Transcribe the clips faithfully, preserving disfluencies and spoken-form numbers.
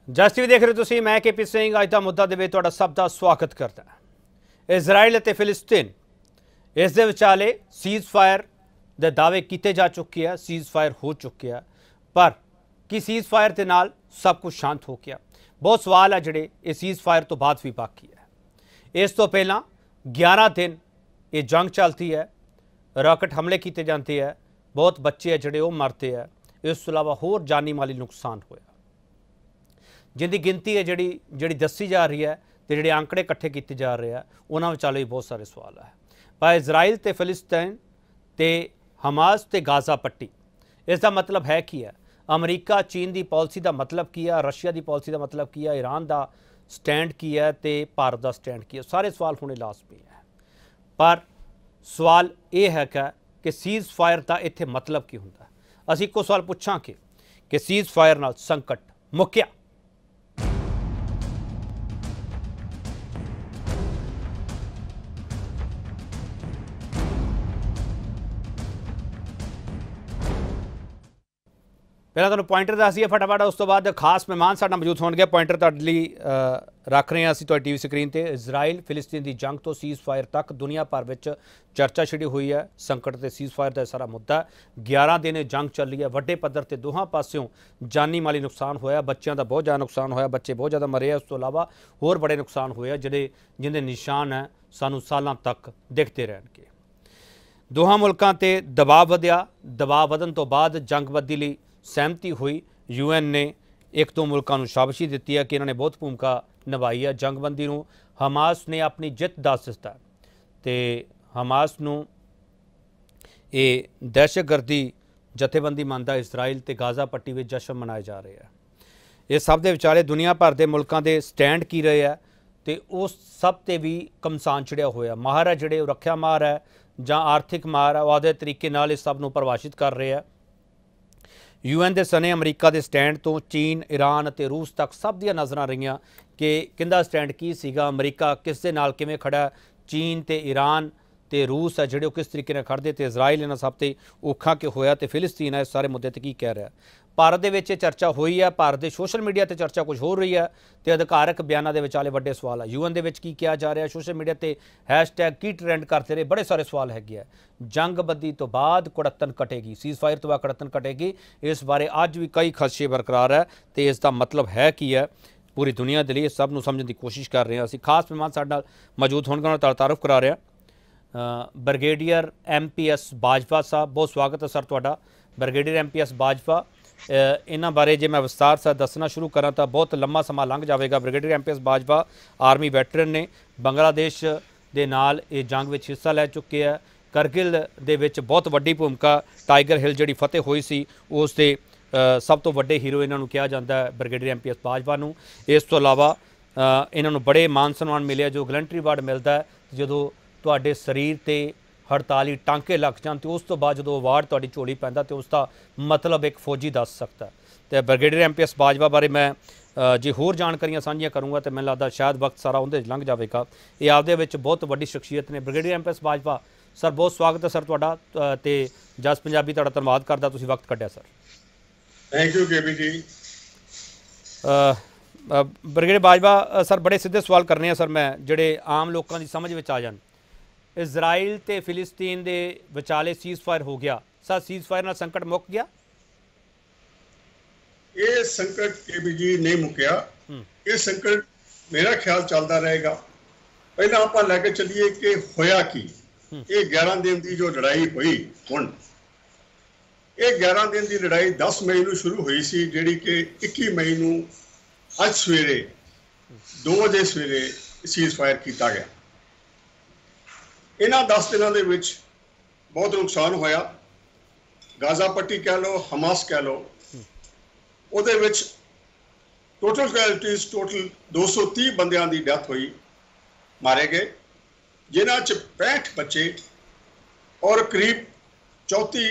Just TV देख रहे हो तुसीं, मैं के पी सिंह। अज का मुद्दा दे विच तुहाडा सब दा स्वागत करदा। इजराइल ते फिलिस्तीन इस दे विचाले सीज़ फायर दे दावे किए जा चुके हैं, सीज़ फायर हो चुके हैं, पर कि सीज़ फायर के नाल सब कुछ शांत हो गया? बहुत सवाल है जिहड़े इस सीज़ फायर तो बाद भी बाकी है। इस तो पहला ग्यारह दिन ये जंग चलती है, रॉकेट हमले किए जाते हैं, बहुत बच्चे है जिहड़े वो मरते हैं, इस तो इलावा होर जानी माली नुकसान होया जिंदी गिनती है जिहड़ी जिहड़ी दसी जा रही है तो जिहड़े आंकड़े इकट्ठे किए जा रहे हैं उन्हां विचाले भी बहुत सारे सवाल है। पर इजराइल ते फिलिस्तीन ते हमास ते गाजा पट्टी इसका मतलब है की है? अमरीका चीन की पॉलिसी का मतलब की है? रशिया की पॉलिसी का मतलब की है? ईरान का स्टैंड की है? तो भारत का स्टैंड की है? सारे सवाल होने लाजमी है। पर सवाल ये है कि सीज़ फायर का इत्थे मतलब की होंदा? असीं इक्को सवाल पुछांगे कि सीज़ फायर नाल संकट मुक्या? पहला तुहानूं पॉइंटर दस दिए फटाफट, उस तो बाद खास मेहमान साडे नाल मौजूद होणगे। पॉइंटर तुहाडे लई रख रहे हैं असीं तुहाडी टीवी स्क्रीन ते। इजराइल फिलिस्तीन की जंग तो सीज़ फायर तक दुनिया भर में चर्चा छिड़ी हुई है। संकट ते सीज़ फायर का सारा मुद्दा ग्यारह दिन जंग चली है, वड्डे पद्धर ते दोहां पासियों जानी माली नुकसान होया, बच्चों का बहुत ज़्यादा नुकसान होया, बच्चे बहुत ज़्यादा मरे। उस तो इलावा होर बड़े नुकसान होए जिहड़े जिन्हें निशान है सानूं सालां तक दिखते रहणगे। दोहां मुल्कां ते दबाव वधिया, दबाव वधन तो बाद जंगबंदी लई सहमति हुई। यू एन ने एक दो मुल्कों को शाबाशी दी है कि इन्होंने बहुत भूमिका निभाई है जंगबंदी नूं। हमास ने अपनी जित दस दिता तो हमास नूं ये दहशतगर्दी जथेबंदी मानता इजराइल ते गाजा पट्टी में जश्न मनाए जा रहे हैं। इस सब के विचाले दुनिया भर के मुल्कों के स्टैंड की रहे हैं तो उस सब ते भी कमसान चिड़िया होया। माहर है जिहड़े रख्या माहर है जां आर्थिक माहर है, वादे तरीके नाल इस सब नूं परिभाषित कर रहे हैं। यू एन के सने अमरीका के स्टैंड तो चीन, ईरान ते रूस तक सब दियां नज़रां रहियां कि किंदा स्टैंड की सीगा, अमरीका किस दे नाल किवें खड़ा, चीन ते ईरान ते रूस है जिहड़े किस तरीके नाल खड़दे, ते इजराइल इन्हां सब ते औखा कि होया, ते फिलिस्तीन है इस सारे मुद्दे ते की कह रहा है। भारत दे विच चर्चा हुई है, भारत के सोशल मीडिया ते चर्चा कुछ हो रही है तो अधिकारक बयानों के विचाले वड्डे सवाल है। यू एन के की किया जा रहा है, सोशल मीडिया ते हैशटैग की ट्रेंड करते रहे, बड़े सारे सवाल है। जंगबंदी तो बाद कुड़त्तन कटेगी, सीज़ फायर तो बाद कुड़त्तन कटेगी, इस बारे अज भी कई खदशे बरकरार है। तो इसका मतलब है की है पूरी दुनिया के लिए सब समझने की कोशिश कर रहे हैं। असीं खास मेहमान साडे नाल मौजूद होणगे, उन्हां दा तारुफ करा रहे हैं। Brigadier M P S Bajwa साहब, बहुत स्वागत है सर तुहाडा। Brigadier M P S Bajwa, इन्हां बारे जे मैं विस्तार से दसना शुरू करा तो बहुत लंबा समा लंघ जाएगा। Brigadier M P S Bajwa army veteran ने, बांग्लादेश के नाल ये जंग में हिस्सा लै चुके हैं। करगिल दे विच बहुत वड्डी भूमिका, टाइगर हिल जिहड़ी फतेह हुई सी उस दे सब तो वड्डे हीरो इन्हां नूं कहा जाता है brigadier M P S Bajwa नूं। इस तो इलावा इन्हां नूं बड़े मान सन्मान मिले जो गलंटरी अवार्ड मिलता है जो तुहाडे शरीर ते हड़ताली टांके लग जान, तो उस तो बाद जो अवार्ड तुहाडी झोली पैंदा तो उसका मतलब एक फौजी दस सकता है। तो brigadier M P S Bajwa बारे मैं जे होर जानकारियां साझियां करूँगा तो मैनूं लगदा शायद वक्त सारा उहदे च लंघ जाएगा। ये आपदे विच बहुत वड्डी शख्सियत ने। Brigadier M P S Bajwa sir, बहुत स्वागत है सर तुहाडा, ते जस पंजाबी तुहाडा धन्नवाद करदा तुसीं वक्त कढिया सर। Thank you K P ji. Brigadier Bajwa sir, बड़े सीधे सवाल करने हैं सर मैं जिहड़े आम लोगों की समझ में आ जान। इजराइल ते फिलिस्तीन दे विचाले सीज़ फायर हो गया, सर सीज़ फायर नाल संकट मुक गया? ये संकट के भी जी नहीं मुक्या, ये संकट मेरा ख्याल चलता रहेगा। पहला आप लैके चलिए कि होया की ये ग्यारह दिन की जो लड़ाई हुई हुण, ये ग्यारह दिन की लड़ाई दस मई को शुरू हुई सी, जिहड़ी कि इक्की मई को अज सवेरे दो बजे सवेरे सीज़ फायर किया गया। इन्हां दस दिनों के विच बहुत नुकसान होया। गाजा पट्टी कह लो, हमास कह लो, उहदे विच टोटल कैजुअलिटीज टोटल दो सौ तीस बंदियां की डेथ हुई, मारे गए, जिन्हां च पैंठ बच्चे और करीब चौथी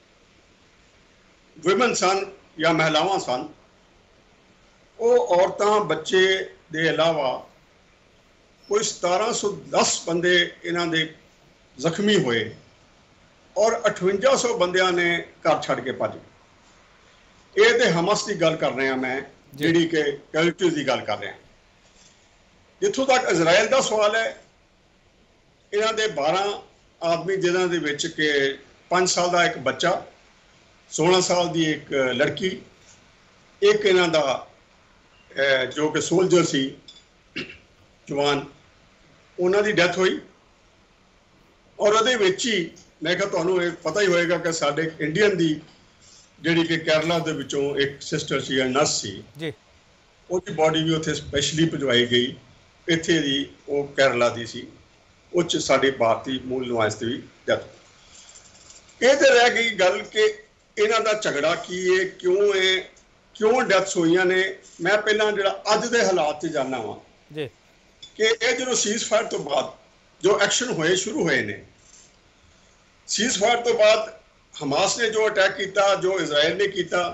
विमन सन या महिलावां सन। वो औरतां बच्चे दे अलावा कोई सतारह सौ दस बंदे इन्हां दे जख्मी हुए और अठवंजा सौ बंदियां ने घर छड़ के भज गए। ये तो हमस की गल कर रहा मैं ਜਿਹੜੀ ਕਿ ਕੈਜੁਅਲਟੀਜ਼ ਦੀ ਗੱਲ ਕਰ ਰਹੇ ਹਾਂ। ਜਿੱਥੋਂ ਤੱਕ ਇਜ਼ਰਾਈਲ ਦਾ ਸਵਾਲ ਹੈ, ਇਹਨਾਂ ਦੇ ਬਾਰਾਂ ਆਦਮੀ ਜਿਨ੍ਹਾਂ ਦੇ ਵਿੱਚ ਕਿ ਪੰਜ ਸਾਲ ਦਾ ਇੱਕ ਬੱਚਾ, सोलह साल की एक लड़की, एक इन्हां दा जो कि सोल्जर सी जवान, उन्हां दी डेथ हुई। और उहदे विच ही मैं कहा तुहानूं ये पता ही होएगा कि साडे इंडियन दी जिहड़ी कि केरला दे विचों एक सिस्टर सी, नर्स सी जी, उहदी बॉडी भी उत्थे स्पैशली भिजवाई गई। इत्थे दी वो केरला दी सी, उच साडे भारतीय मूल निवासी दी भी डेथ। ये तो रह गई गल कि इन्हां दा झगड़ा की है, क्यों है, क्यों डेथ्स होईयां ने। मैं पहला जिहड़ा अज दे हालात ते जानना वा जी कि ये जो सीज़ फायर तो बाद जो एक्शन होए शुरू होए ने, सीज़ फायर तो बाद हमास ने जो अटैक किया, जो इजराइल ने किया,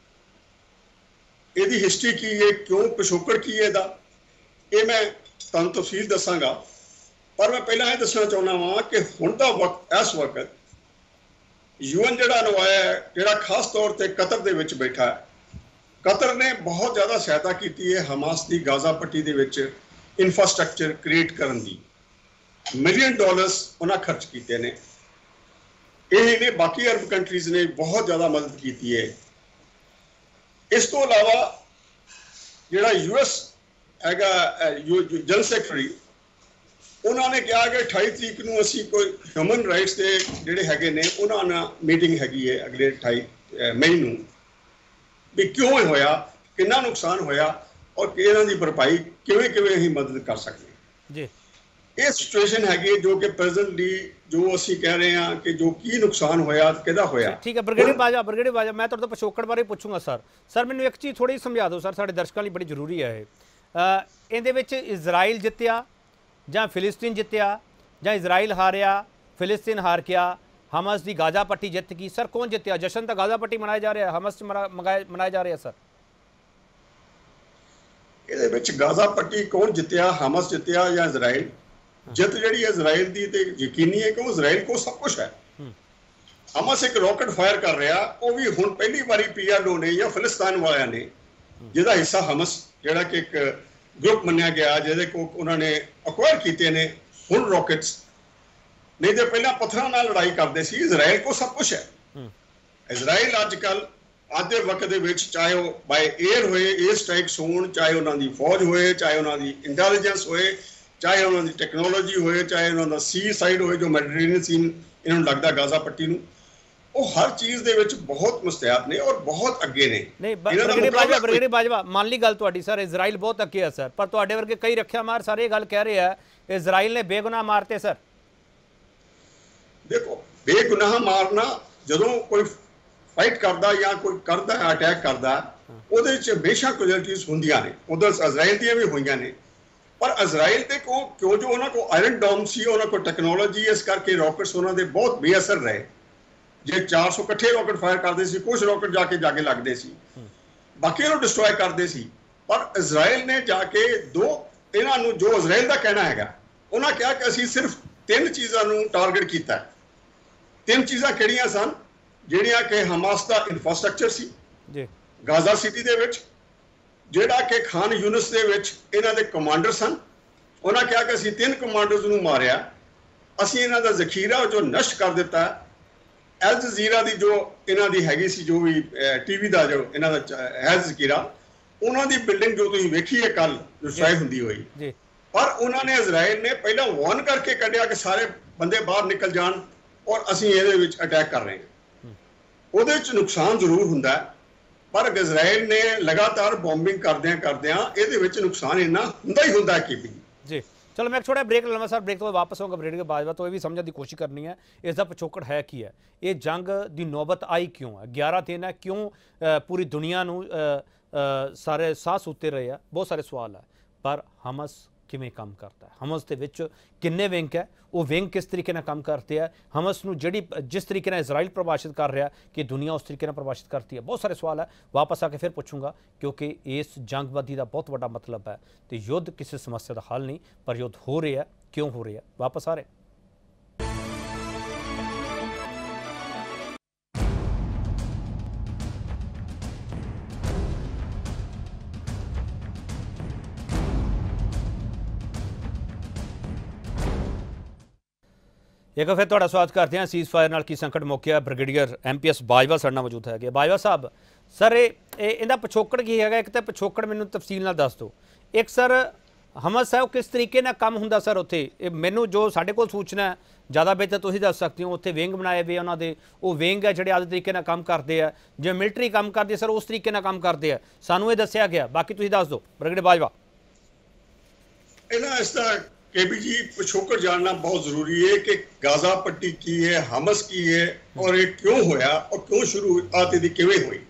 इहदी हिस्टरी की है, क्यों पिछोकड़ की है दा, ये मैं तुहानूं तफसील दसांगा। पर मैं पहला ये दसना चाहुंदा वां कि हुण दा वक्त, इस वक्त यूएन जिहड़ा नवाया है, जिहड़ा खास तौर पर कतर दे विच बैठा है, कतर ने बहुत ज़्यादा सहायता की है हमास की गाजा पट्टी दे विच इंफ्रास्ट्रक्चर क्रिएट करन दी। मिलियन डॉलर्स उन्हें खर्च किए ने। यही ने बाकी अरब कंट्रीज़ ने बहुत ज़्यादा मदद की है। इस तो अलावा जिहड़ा यूएस हैगा जनरल सैकटरी, उन्होंने कहा कि अठाई तरीक को असी कोई ह्यूमन राइट्स के जोड़े है ने उन्होंने मीटिंग हैगी है अगले अठाई मई नूं, भी क्यों होया, कितना नुकसान होया और कि इन्हां दी भरपाई किवें किवें असीं मदद कर सकते जी। ये सिचुएशन हैगी जो कि प्रेजेंटली जो असीं कह रहे हैं कि जो की नुकसान होया, किहदा होया। ठीक है ब्रिगेडियर बाजवा, ब्रिगेडियर बाजवा मैं तुहाडे तो पिछोकड़ बारे पुछूंगा सर। सर मैनूं एक चीज़ थोड़ी समझा दो सर, साडे दर्शकां लई बड़ी जरूरी है ये। इहदे विच इजराइल जित्तिया ਜਾਂ ਫਿਲਿਸਤੀਨ ਜਿੱਤਿਆ ਜਾਂ ਇਜ਼ਰਾਈਲ ਹਾਰਿਆ, ਫਿਲਿਸਤੀਨ ਹਾਰ ਗਿਆ, ਹਮਸ ਦੀ ਗਾਜ਼ਾ ਪੱਟੀ ਜਿੱਤ ਗਈ। ਸਰ ਕੌਣ ਜਿੱਤਿਆ? ਜਸ਼ਨ ਤਾਂ ਗਾਜ਼ਾ ਪੱਟੀ ਮਨਾਇਆ ਜਾ ਰਿਹਾ, ਹਮਸ 'ਚ ਮਨਾਇਆ ਜਾ ਰਿਹਾ ਸਰ। ਇਹਦੇ ਵਿੱਚ ਗਾਜ਼ਾ ਪੱਟੀ ਕੌਣ ਜਿੱਤਿਆ, ਹਮਸ ਜਿੱਤਿਆ ਜਾਂ ਇਜ਼ਰਾਈਲ? ਜਿੱਤ ਜਿਹੜੀ ਇਜ਼ਰਾਈਲ ਦੀ ਤੇ ਯਕੀਨੀ ਹੈ ਕਿ ਇਜ਼ਰਾਈਲ ਕੋਲ ਸਭ ਕੁਝ ਹੈ। ਹਮਸ ਇੱਕ ਰੌਕਟ ਫਾਇਰ ਕਰ ਰਿਹਾ, ਉਹ ਵੀ ਹੁਣ ਪਹਿਲੀ ਵਾਰੀ ਪੀਐਲਓ ਨੇ ਜਾਂ ਫਿਲਿਸਤੀਨ ਵਾਲਿਆਂ ਨੇ, ਜਿਹਦਾ ਹਿੱਸਾ ਹਮਸ ਜਿਹੜਾ ਕਿ ਇੱਕ ग्रुप मनिया गया, जिहदे को उन्होंने अक्वायर किए ने हुण रॉकेट्स, नहीं तो पहला पत्थरों नाल लड़ाई करते सी। इजराइल को सब कुछ है। इजराइल अजकल अज के वक्त दे विच चाहे वो बाय एयर होए, एयर स्ट्राइक्स होण, चाहे उन्हां दी फौज होए, चाहे उन्हां दी इंटैलीजेंस होए, चाहे उन्हां दी टैक्नोलॉजी होए, चाहे उन्हां दा सी साइड होए जो मैडिटेरेनियन सीन इन्हां नूं लगदा गाज़ा पट्टी नूं, वो हर चीज़ दे विच बहुत मुस्तैद ने और बहुत अगे ने। नहीं ब्रिगेडियर बाजवा, ब्रिगेडियर बाजवा मान ली गल तुहाडी सर, इजराइल बहुत अगे है सर, पर तुहाडे वर्गे कई रखिया मार सारे गल कह रहे हैं इजराइल ने बेगुनाह मारते सर। देखो बेगुनाह मारना, जदों कोई फाइट करदा या कोई करदा अटैक करदा, ਉਹਦੇ ਚ बेशक कैजुअलिटीज ਹੁੰਦੀਆਂ ਨੇ, ਉਧਰ ਇਜ਼ਰਾਈਲ ਦੀਆਂ ਵੀ ਹੋਈਆਂ ਨੇ। पर इजराइल ਦੇ ਕੋ ਕਿਉਂ ਜੋ ਉਹਨਾਂ ਕੋ ਆਇਰਨ ਡੋਮ ਸੀ, ਉਹਨਾਂ ਕੋ ਟੈਕਨੋਲੋਜੀ, ਇਸ ਕਰਕੇ ਰॉकेट्स ਉਹਨਾਂ ਦੇ ਬਹੁਤ ਬੇਅਸਰ ਰਹੇ। जे चार सौ कट्ठे रॉकेट फायर करते सी, कुछ रॉकेट जाके जाके लगते सी, बाकी डिस्ट्रॉय करते सी। पर इजराइल ने जाके दो इन्हां नूं, जो इजराइल का कहना है, उन्होंने कहा कि असीं सिर्फ तीन चीज़ों नूं टारगेट किया। तीन चीज़ां किहड़ियां सन? जिहड़ियां कि हमास का इंफ्रास्ट्रक्चर सी गाजा सिटी दे विच, जिहड़ा कि खान यूनिस दे विच इन्हां दे कमांडर सन। उन्होंने कहा कि असीं तीन कमांडर्स नूं मारिया, असीं इन्हां दा जखीरा जो नष्ट कर दिता। अल जजीरा की जो इन्हां दी हैगी सी, जो भी टीवी का जो इन्हां दा है जकीरा, उन्हां दी बिल्डिंग जो तुसीं वेखी है कल डिस्ट्रॉय हुंदी होई, पर उन्होंने इजराइल ने पहला वार्न करके कढ़िया कि सारे बंदे बाहर निकल जान और असीं इहदे विच अटैक कर रहे हैं। उहदे विच नुकसान जरूर हुंदा है, पर इजराइल ने लगातार बॉम्बिंग करदियां करदियां इहदे विच नुकसान इन्ना हुंदा ही हुंदा है। जी चलो मैं एक छोटा ब्रेक लवां सर, ब्रेक तो वापस आऊँगा। ब्रिगेडियर बाजवा तो ये भी समझने की कोशिश करनी है इसका पिछोकड़ है की है, ये जंग की नौबत आई क्यों है, ग्यारह दिन है, क्यों पूरी दुनिया नूं सारे साह सुते रहे हैं, बहुत सारे सवाल है। पर हमस किवें काम करता है, हमस दे विच किन्ने विंग है, वो विंग किस तरीके नाल काम करते हैं, हमस नूं जिहड़ी जिस तरीके नाल इजराइल प्रभाषित कर रहा है कि दुनिया उस तरीके नाल प्रभाषित करती है, बहुत सारे सवाल है। वापस आके फिर पूछूंगा, क्योंकि इस जंगबंदी का बहुत बड़ा मतलब है तो युद्ध किसी समस्या का हल नहीं, पर युद्ध हो रहा है, क्यों हो रहा है, वापस आ रहे। एक फिर तुहाडा स्वागत करते हैं। सीज़ फायर नाल की संकट मुक्या। Brigadier M P S Bajwa साडे नाल मौजूद है। बाजवा साहब, सर ये इहदा पिछोकड़ की है? एक तो पिछोकड़ मैनूं तफसील नाल दस दो। एक सर हमस है वो किस तरीके नाल काम हुंदा सर उत्थे? मैनूं जो साडे कोल सूचना है, ज़्यादा बेहतर तुसीं दस सकते हो। उत्थे विंग बनाए हुए उन्हां दे, वो विंग है जिहड़े आदि तरीके नाल काम करते हैं, जिवें मिलटरी काम करती है सर उस तरीके नाल काम करते हैं, सानूं ये दस्सिया गया। बाकी तुसीं दस दो ब्रिगेडियर बाजवा। इन्हां इसदा के बी जी पिछोकड़ जानना बहुत जरूरी है कि गाजा पट्टी की है, हमस की है और ये क्यों होया और क्यों शुरुआत इहदी किवें होई।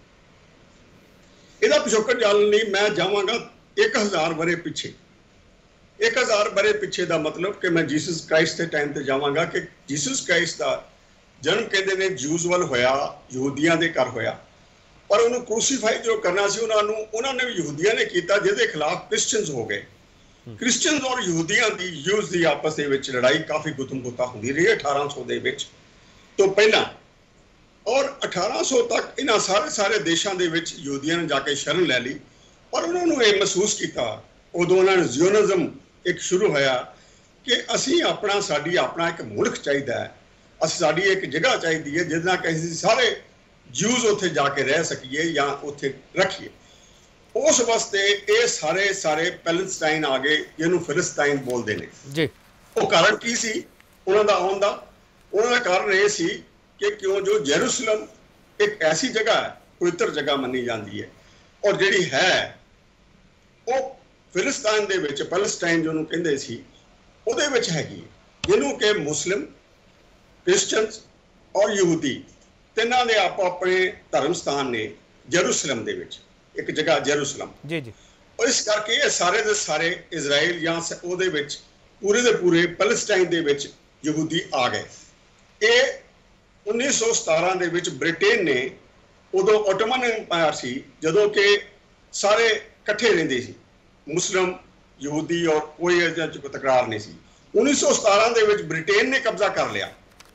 इहदा पिछोकड़ जानने लई मैं जावांगा एक हज़ार बरे पिछे। एक हज़ार बरे पिछे का मतलब कि मैं जीसस क्राइस्ट के टाइम पर जावांगा कि जीसस क्राइस्ट का जन्म कहते ने जूस वाल होया, यहूदियों के घर होया, पर उन्होंने क्रूसीफाई जो करना सी उन्होंने उन्होंने यहूदियों ने किया, जिहदे खिलाफ क्रिश्चियंस हो गए। क्रिश्चियंस और यहूदियों की यूज की आपस के लड़ाई काफ़ी गुतम गुता होती रही अठारह सौ के तो पहला, और अठारह सौ तक इन्होंने सारे सारे देशों के यहूदियों ने जाके शरण लै ली, पर उन्होंने ये महसूस किया उदों उन्होंने जियोनिज्म एक शुरू होया कि असी अपना साडी अपना एक मुल्क चाहिए है, अस साडी एक जगह चाहिए है जिस कि असीं सारे ज्यूज उत्थे जाके रह सकीए या उत्थे रखिए। उस वास्ते ये सारे सारे पैलेस्टाइन आ गए, जिन्हों फिलिस्ताइन बोलते हैं जी। वो कारण की सी उन्हों का आउण दा? उन्हों का कारण ये सी कि क्यों जो जेरूसलम एक ऐसी जगह है, पवित्र जगह मनी जाती है, और जिहड़ी है वो फिलिस्ताइन दे विच पैलेस्टाइन जिन्होंने कहते सी उहदे विच हैगी, जिन्हों के मुस्लिम, क्रिश्चियंस और यहूदी तिन्हां दे आपो अपने धर्म स्थान ने जेरूसलम दे विच, एक जगह जेरूसलम जी जी। और इस करके ये सारे दे सारे इजराइल या उहदे विच पूरे दे पूरे पैलेस्टाइन दे विच यहूदी आ गए। ये उन्नीस सौ सतारह दे विच ब्रिटेन ने उदों ओटोमन एम्पायर सी, जदों के सारे इकट्ठे रहिंदे सी, मुस्लिम यहूदी और कोई इहदे च कोई तकरार नहीं सी। उन्नीस सौ सतारह दे विच ब्रिटेन ने कब्जा कर लिया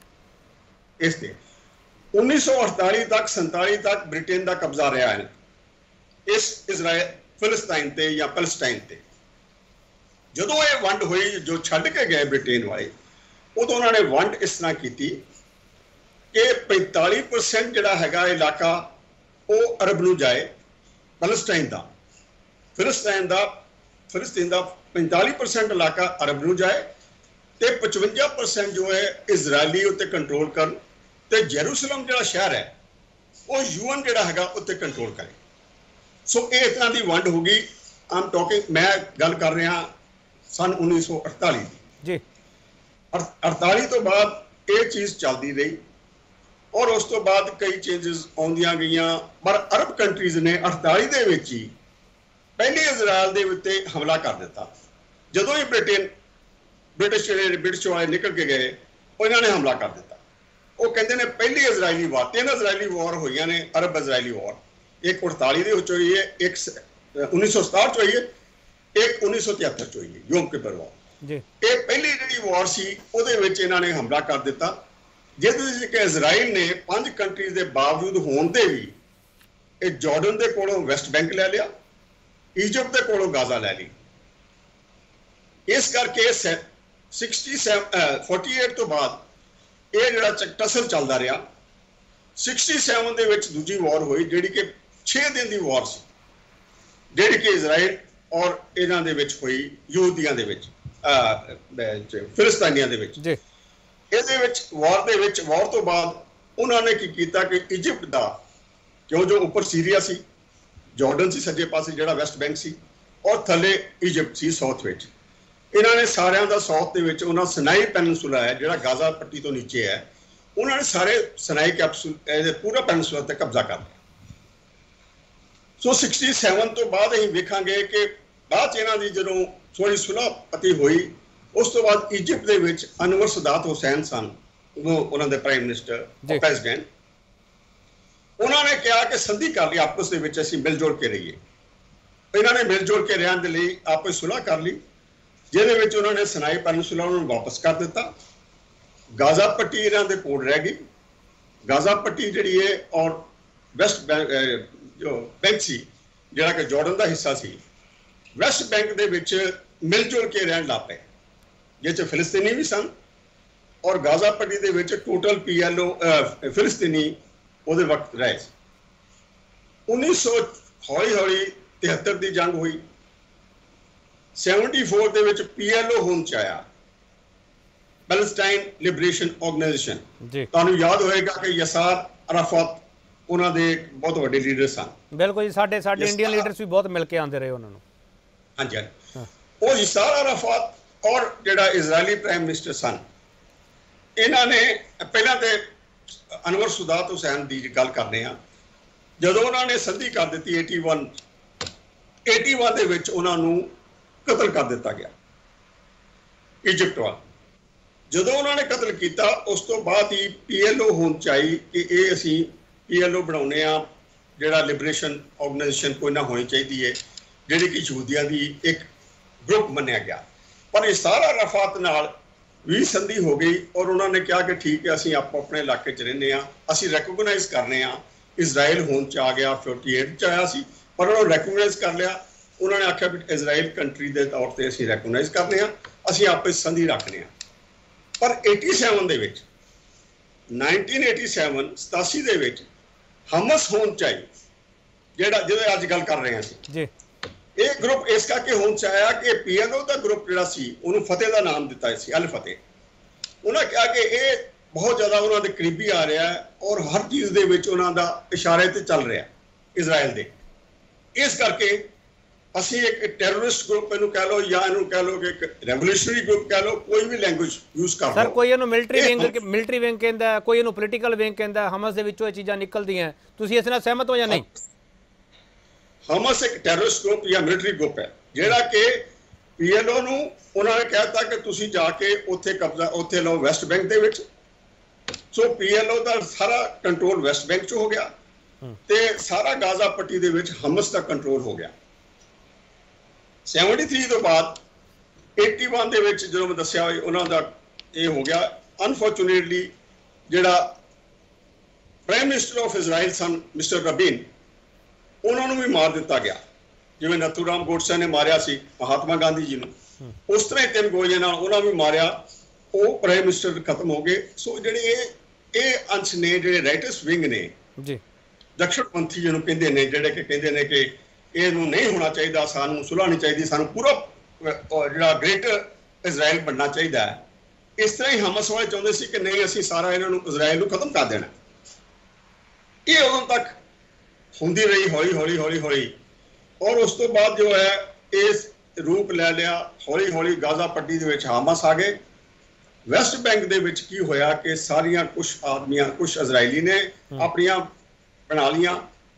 इस ते। उन्नीस सौ अड़ताली तक संताली तक ब्रिटेन का कब्जा रहा है इस इजराइल फिलिस्ताइन ते या पैलेस्टाइन ते। जदों ये वंड हुई, जो छड्ड के गए ब्रिटेन वाले, उदों उन्होंने वंड इस तरह की कि पैंताली परसेंट जिहड़ा हैगा इलाका वो अरब नूं जाए पैलेस्टाइन का, फिलिस्ताइन का फिलिस्तीन का पैंताली परसेंट इलाका अरब नूं जाए, तो पचवंजा परसेंट जो है इजरायली उत्ते कंट्रोल कर, तो जेरूसलम जिहड़ा शहर है वो यूएन जिहड़ा हैगा उत्ते कंट्रोल करे। सो ये इस तरह की वंड होगी। आई एम टॉकिंग, मैं गल कर रहा सन उन्नीस सौ अड़ताली जी। अड़ताली तो बाद ये चीज़ चलती रही और उस तो बाद कई चेंजेस आउंदियां गईयां, पर अरब कंट्रीज ने अड़ताली दे विच ही पहले इजराइल दे उत्ते हमला कर दिता। जदों ही ब्रिटेन ब्रिटिश जिहड़े ब्रिटिश वाले निकल के गए, उन्होंने हमला कर दिता। वो कहते हैं पहली इजरायली वार, तीन इजरायली वार हुई ने, अरब इजरायली वार, एक अड़ताली हुई है, एक उन्नीस सौ सताहठ हुई है, एक उन्नीस सौ तिहत्तर हुई है, योम किपर वार। ये पहली जी वार सी इन्होंने हमला कर दिता, जिस कि इजराइल ने पांच कंट्रीज के बावजूद होने भी जॉर्डन के कोलों वैस्ट बैंक ले लिया, ईजिप्ट के कोलों गाजा ले ली। इस करके सिक्सटी सैवन फोर्टी एट तो बाद ये जो टसल चलता रहा। सिक्सटी सैवन के दूजी वार हुई जिहड़ी कि छे दिन की वार सी, जिहड़ी कि इजराइल और इन्हां दे विच हुई, यहूदियों दे विच फिलिस्तीनियों दे विच। इहदे विच वार दे विच वार तो बाद उन्होंने की कीता कि इजिप्ट का क्यों जो उपर सीरिया सी, जॉर्डन सी सज्जे पासे जिहड़ा वैस्ट बैंक सी, और थले इजिप्ट सी साउथ विच, इन्होंने सारियां दा साउथ दे विच उन्हां सिनाई पेनिनसुला है जिहड़ा गाजा पट्टी तो नीचे है, उन्होंने सारे सिनाई कैप्सूल पूरा पेनिनसुला ते कब्जा कर लिया। सो सिक्सटी सैवन तो बाद असीं वेखांगे कि बाद इन्हां दी जदों थोड़ी सुलह पति हुई, उस तो बाद इजिप्ट दे विच अनवर सदात हुसैन सन, वो उन्हां दे प्राइम मिनिस्टर प्रेजिडेंट, उन्होंने कहा कि संधि कर ली आपस दे विच असीं मिलजुल के रहिए। इन्होंने मिलजुल के रहने के लिए आपस सुलह कर ली, जिहदे विच उन्होंने सिनाई पेनिनसुला उन्होंने वापस कर दिता। गाजा पट्टी इन्हां दे कोल रह गई। गाजा पट्टी जिहड़ी है और वैस्ट बैंक जो बैंक सी जिहड़ा कि जॉर्डन का हिस्सा सी, वैस्ट बैंक दे विच मिलजुल के रहन लग पे, जिस फिलिस्तीनी भी सन ਔਰ ਗਾਜ਼ਾ ਪੱਟੀ ਦੇ ਵਿੱਚ ਟੋਟਲ ਪੀਐਲਓ ਫਿਲਸਤੀਨੀ ਉਹਦੇ ਵਕਤ ਰਹੇ ਸੀ। ਉੱਨੀ ਸੌ ਹੌਲੀ ਹੌਲੀ ਤਿਹੱਤਰ ਦੀ ਜੰਗ ਹੋਈ, ਚੌਹੱਤਰ ਦੇ ਵਿੱਚ ਪੀਐਲਓ ਹੋਂਦ ਚ ਆਇਆ, ਪੈਲਸਟਾਈਨ ਲਿਬਰੇਸ਼ਨ ਆਰਗੇਨਾਈਜੇਸ਼ਨ। ਤੁਹਾਨੂੰ ਯਾਦ ਹੋਏਗਾ ਕਿ ਯਸਾਰ ਅਰਾਫਤ ਉਹਨਾਂ ਦੇ ਬਹੁਤ ਵੱਡੇ ਲੀਡਰ ਸਨ। ਬਿਲਕੁਲ ਜੀ, ਸਾਡੇ ਸਾਡੇ ਇੰਡੀਅਨ ਲੀਡਰਸ ਵੀ ਬਹੁਤ ਮਿਲ ਕੇ ਆਉਂਦੇ ਰਹੇ ਉਹਨਾਂ ਨੂੰ। ਹਾਂਜੀ ਹਾਂਜੀ, ਉਹ ਯਸਾਰ ਅਰਾਫਤ ਔਰ ਜਿਹੜਾ ਇਜ਼ਰਾਈਲੀ ਪ੍ਰਾਈਮ ਮਿਨਿਸਟਰ ਸਨ, ਇਹਨਾਂ ਨੇ ਪਹਿਲਾਂ ਤੇ ਅਨਵਰ ਸੁਦਾਤ ਹੁਸੈਨ ਦੀ ਗੱਲ ਕਰਨੇ ਆ, ਜਦੋਂ ਉਹਨਾਂ ਨੇ ਸੰਧੀ ਕਰ ਦਿੱਤੀ ਇਕੱਤੀ ਇਕੱਤੀ ਦੇ ਵਿੱਚ ਉਹਨਾਂ ਨੂੰ ਕਤਲ ਕਰ ਦਿੱਤਾ ਗਿਆ ਇਜਿਪਟ ਵੱਲ। ਜਦੋਂ ਉਹਨਾਂ ਨੇ ਕਤਲ ਕੀਤਾ ਉਸ ਤੋਂ ਬਾਅਦ ਹੀ ਪੀਐਲਓ ਹੋਂਦ ਚ ਆਈ ਕਿ ਇਹ ਅਸੀਂ ਪੀਐਲਓ ਬਣਾਉਂਦੇ ਆ, ਜਿਹੜਾ ਲਿਬਰੇਸ਼ਨ ਆਰਗੇਨਾਈਜੇਸ਼ਨ ਕੋਈ ਨਾ ਹੋਣੀ ਚਾਹੀਦੀ ਹੈ, ਜਿਹੜੀ ਕਿ ਯਹੂਦੀਆਂ ਦੀ ਇੱਕ ਗਰੁੱਪ ਮੰਨਿਆ ਗਿਆ। ਪਰ ਇਹ ਸਾਰਾ ਅਰਾਫਤ ਨਾਲ ਵੀ ਸੰਧੀ ਹੋ ਗਈ ਔਰ ਉਹਨਾਂ ਨੇ ਕਿਹਾ ਕਿ ਠੀਕ ਹੈ, ਅਸੀਂ ਆਪੋ ਆਪਣੇ ਇਲਾਕੇ 'ਚ ਰਹਿੰਦੇ ਹਾਂ, ਅਸੀਂ ਰੈਕੋਗਨਾਈਜ਼ ਕਰਨੇ ਆ। ਇਜ਼ਰਾਈਲ ਹੋਂਦ 'ਚ ਆ ਗਿਆ, ਅਠਾਸੀ 'ਚ ਆਇਆ ਸੀ, ਪਰ ਉਹਨਾਂ ਰੈਕੋਗਨਾਈਜ਼ ਕਰ ਲਿਆ। ਉਹਨਾਂ ਨੇ ਆਖਿਆ ਵੀ ਇਜ਼ਰਾਈਲ ਕੰਟਰੀ ਦੇ ਤੌਰ 'ਤੇ ਅਸੀਂ ਰੈਕੋਗਨਾਈਜ਼ ਕਰਨੇ ਆ, ਅਸੀਂ ਆਪੇ ਸੰਧੀ ਰੱਖਦੇ ਹਾਂ। ਪਰ ਸਤਾਸੀ ਦੇ ਵਿੱਚ ਉੱਨੀ ਸੌ ਸਤਾਸੀ ਸਤਾਸੀ ਦੇ ਵਿੱਚ ਹਮਸ ਹੋਂਦ 'ਚ ਆਈ, ਜਿਹੜਾ ਜਿਹਦੇ ਅੱਜ ਗੱਲ ਕਰ ਰਹੇ ਹਾਂ ਅਸੀਂ ਜੀ। ਇਹ ਗਰੁੱਪ ਇਸ ਕਰਕੇ ਹੋਂਦ 'ਚ ਆਇਆ ਕਿ ਪੀਐਲਓ ਦਾ ਗਰੁੱਪ ਜਿਹੜਾ ਸੀ ਉਹਨੂੰ ਫਤਿਹ ਦਾ ਨਾਮ ਦਿੱਤਾ ਸੀ, ਅਲ ਫਤਿਹ। ਉਹਨਾਂ ਕਿਹਾ ਕਿ ਇਹ ਬਹੁਤ ਜ਼ਿਆਦਾ ਉਹਨਾਂ ਦੇ ਕਰੀਬੀ ਆ ਰਿਹਾ ਹੈ ਔਰ ਹਰ ਚੀਜ਼ ਦੇ ਵਿੱਚ ਉਹਨਾਂ ਦਾ ਇਸ਼ਾਰੇ ਤੇ ਚੱਲ ਰਿਹਾ ਇਜ਼ਰਾਈਲ ਦੇ। ਇਸ ਕਰਕੇ ਅਸੀਂ ਇੱਕ ਟੈਰਰਿਸਟ ਗਰੁੱਪ ਇਹਨੂੰ ਕਹਿ ਲਓ ਜਾਂ ਇਹਨੂੰ ਕਹਿ ਲਓ ਕਿ ਇੱਕ ਰੈਵੋਲੂਸ਼ਨਰੀ ਗਰੁੱਪ ਕਹਿ ਲਓ, ਕੋਈ ਵੀ ਲੈਂਗੁਏਜ ਯੂਜ਼ ਕਰ ਲਓ। ਸਰ ਕੋਈ ਇਹਨੂੰ ਮਿਲਟਰੀ ਵਿੰਗ ਮਿਲਟਰੀ ਵਿੰਗ ਕਹਿੰਦਾ, ਕੋਈ ਇਹਨੂੰ ਪੋਲੀਟੀਕਲ ਵਿੰਗ ਕਹਿੰਦਾ। ਹਮਸ ਦੇ ਵਿੱਚੋਂ ਇਹ ਚੀਜ਼ਾਂ ਨਿਕਲਦੀਆਂ, ਤੁਸੀਂ ਇਸ ਨਾਲ ਸਹਿਮਤ ਹੋ ਜਾਂ ਨਹੀਂ? ਹਮਸ ਇੱਕ ਟੈਰਰਿਸਟ ਗਰੁੱਪ ਜਾਂ ਮਿਲਟਰੀ ਗਰੁੱਪ ਹੈ ਜਿਹੜਾ ਕਿ ਪੀਐਲਓ ਨੂੰ ਉਹਨਾਂ ਨੇ ਕਹਿ ਦਿੱਤਾ ਕਿ ਤੁਸੀਂ ਜਾ ਕੇ ਉੱਥੇ ਕਬਜ਼ਾ ਉੱਥੇ ਲਓ ਵੈਸਟ ਬੈਂਕ ਦੇ ਵਿੱਚ। ਸੋ ਪੀਐਲਓ ਦਾ ਸਾਰਾ ਕੰਟਰੋਲ ਵੈਸਟ ਬੈਂਕ 'ਚ ਹੋ ਗਿਆ ਤੇ ਸਾਰਾ ਗਾਜ਼ਾ ਪੱਟੀ ਦੇ ਵਿੱਚ ਹਮਸ ਦਾ ਕੰਟਰੋਲ ਹੋ ਗਿਆ। ਤਿਹੱਤਰ ਤੋਂ ਬਾਅਦ ਇਕੱਤੀ ਦੇ ਵਿੱਚ ਜਦੋਂ ਮੈਂ ਦੱਸਿਆ ਹੋਇਆ ਉਹਨਾਂ ਦਾ ਇਹ ਹੋ ਗਿਆ। ਅਨਫੋਰਚੂਨੇਟਲੀ ਜਿਹੜਾ ਪ੍ਰਾਈਮ ਮਿਨਿਸਟਰ ਆਫ ਇਜ਼ਰਾਈਲ ਸਨ ਮਿਸਟਰ ਰਬੀਨ, ਉਹਨਾਂ ਨੂੰ ਵੀ ਮਾਰ ਦਿੱਤਾ ਗਿਆ, ਜਿਵੇਂ ਨਥੂਰਾਮ ਗੋਡਸੇ ਨੇ ਮਾਰਿਆ ਸੀ ਮਹਾਤਮਾ ਗਾਂਧੀ ਜੀ ਨੂੰ, ਉਸ ਤਰ੍ਹਾਂ ਹੀ ਤਿੰਨ ਗੋਲੀਆਂ ਨਾਲ ਉਹਨਾਂ ਵੀ ਮਾਰਿਆ। ਉਹ ਪ੍ਰਾਈਮ ਮਿਨਿਸਟਰ ਖਤਮ ਹੋ ਗਏ। ਸੋ ਜਿਹੜੇ ਇਹ ਇਹ ਅੰਸ਼ ਨੇ, ਜਿਹੜੇ ਰਾਈਟਸ ਵਿੰਗ ਨੇ ਜੀ, ਦਕਸ਼ਣਪੰਥੀ ਜਿਹਨੂੰ ਕਹਿੰਦੇ ਨੇ, ਜਿਹੜੇ ਕਿ ਕਹਿੰਦੇ ਨੇ ਕਿ ਇਹਨੂੰ ਨਹੀਂ ਹੋਣਾ ਚਾਹੀਦਾ, ਸਾਨੂੰ ਸੁਲ੍ਹਾ ਨਹੀਂ ਚਾਹੀਦੀ, ਸਾਨੂੰ ਪੂਰਾ ਜਿਹੜਾ ਗ੍ਰੇਟਰ ਇਜ਼ਰਾਈਲ ਬਣਨਾ ਚਾਹੀਦਾ ਹੈ। ਇਸ ਤਰ੍ਹਾਂ ਹੀ ਹਮਸ ਵਾਲੇ ਚਾਹੁੰਦੇ ਸੀ ਕਿ ਨਹੀਂ, ਅਸੀਂ ਸਾਰਾ ਇਹਨਾਂ ਨੂੰ ਇਜ਼ਰਾਈਲ ਨੂੰ ਖਤਮ ਕਰ ਦੇਣਾ। ਇਹ ਉਦੋਂ ਤੱਕ ਹੁੰਦੀ ਰਹੀ ਹੌਲੀ ਹੌਲੀ ਹੌਲੀ ਹੌਲੀ ਔਰ ਉਸ ਤੋਂ ਬਾਅਦ ਜੋ ਹੈ ਇਸ ਰੂਪ ਲੈ ਲਿਆ। ਹੌਲੀ ਹੌਲੀ ਗਾਜ਼ਾ ਪੱਟੀ ਦੇ ਵਿੱਚ ਹਮਾਸ ਆ ਗਏ। ਵੈਸਟ ਬੈਂਕ ਦੇ ਵਿੱਚ ਕੀ ਹੋਇਆ ਕਿ ਸਾਰੀਆਂ ਕੁਛ ਆਦਮੀਆਂ, ਕੁਛ ਇਜ਼ਰਾਈਲੀ ਨੇ ਆਪਣੀਆਂ ਬਣਾ ਲੀਆਂ,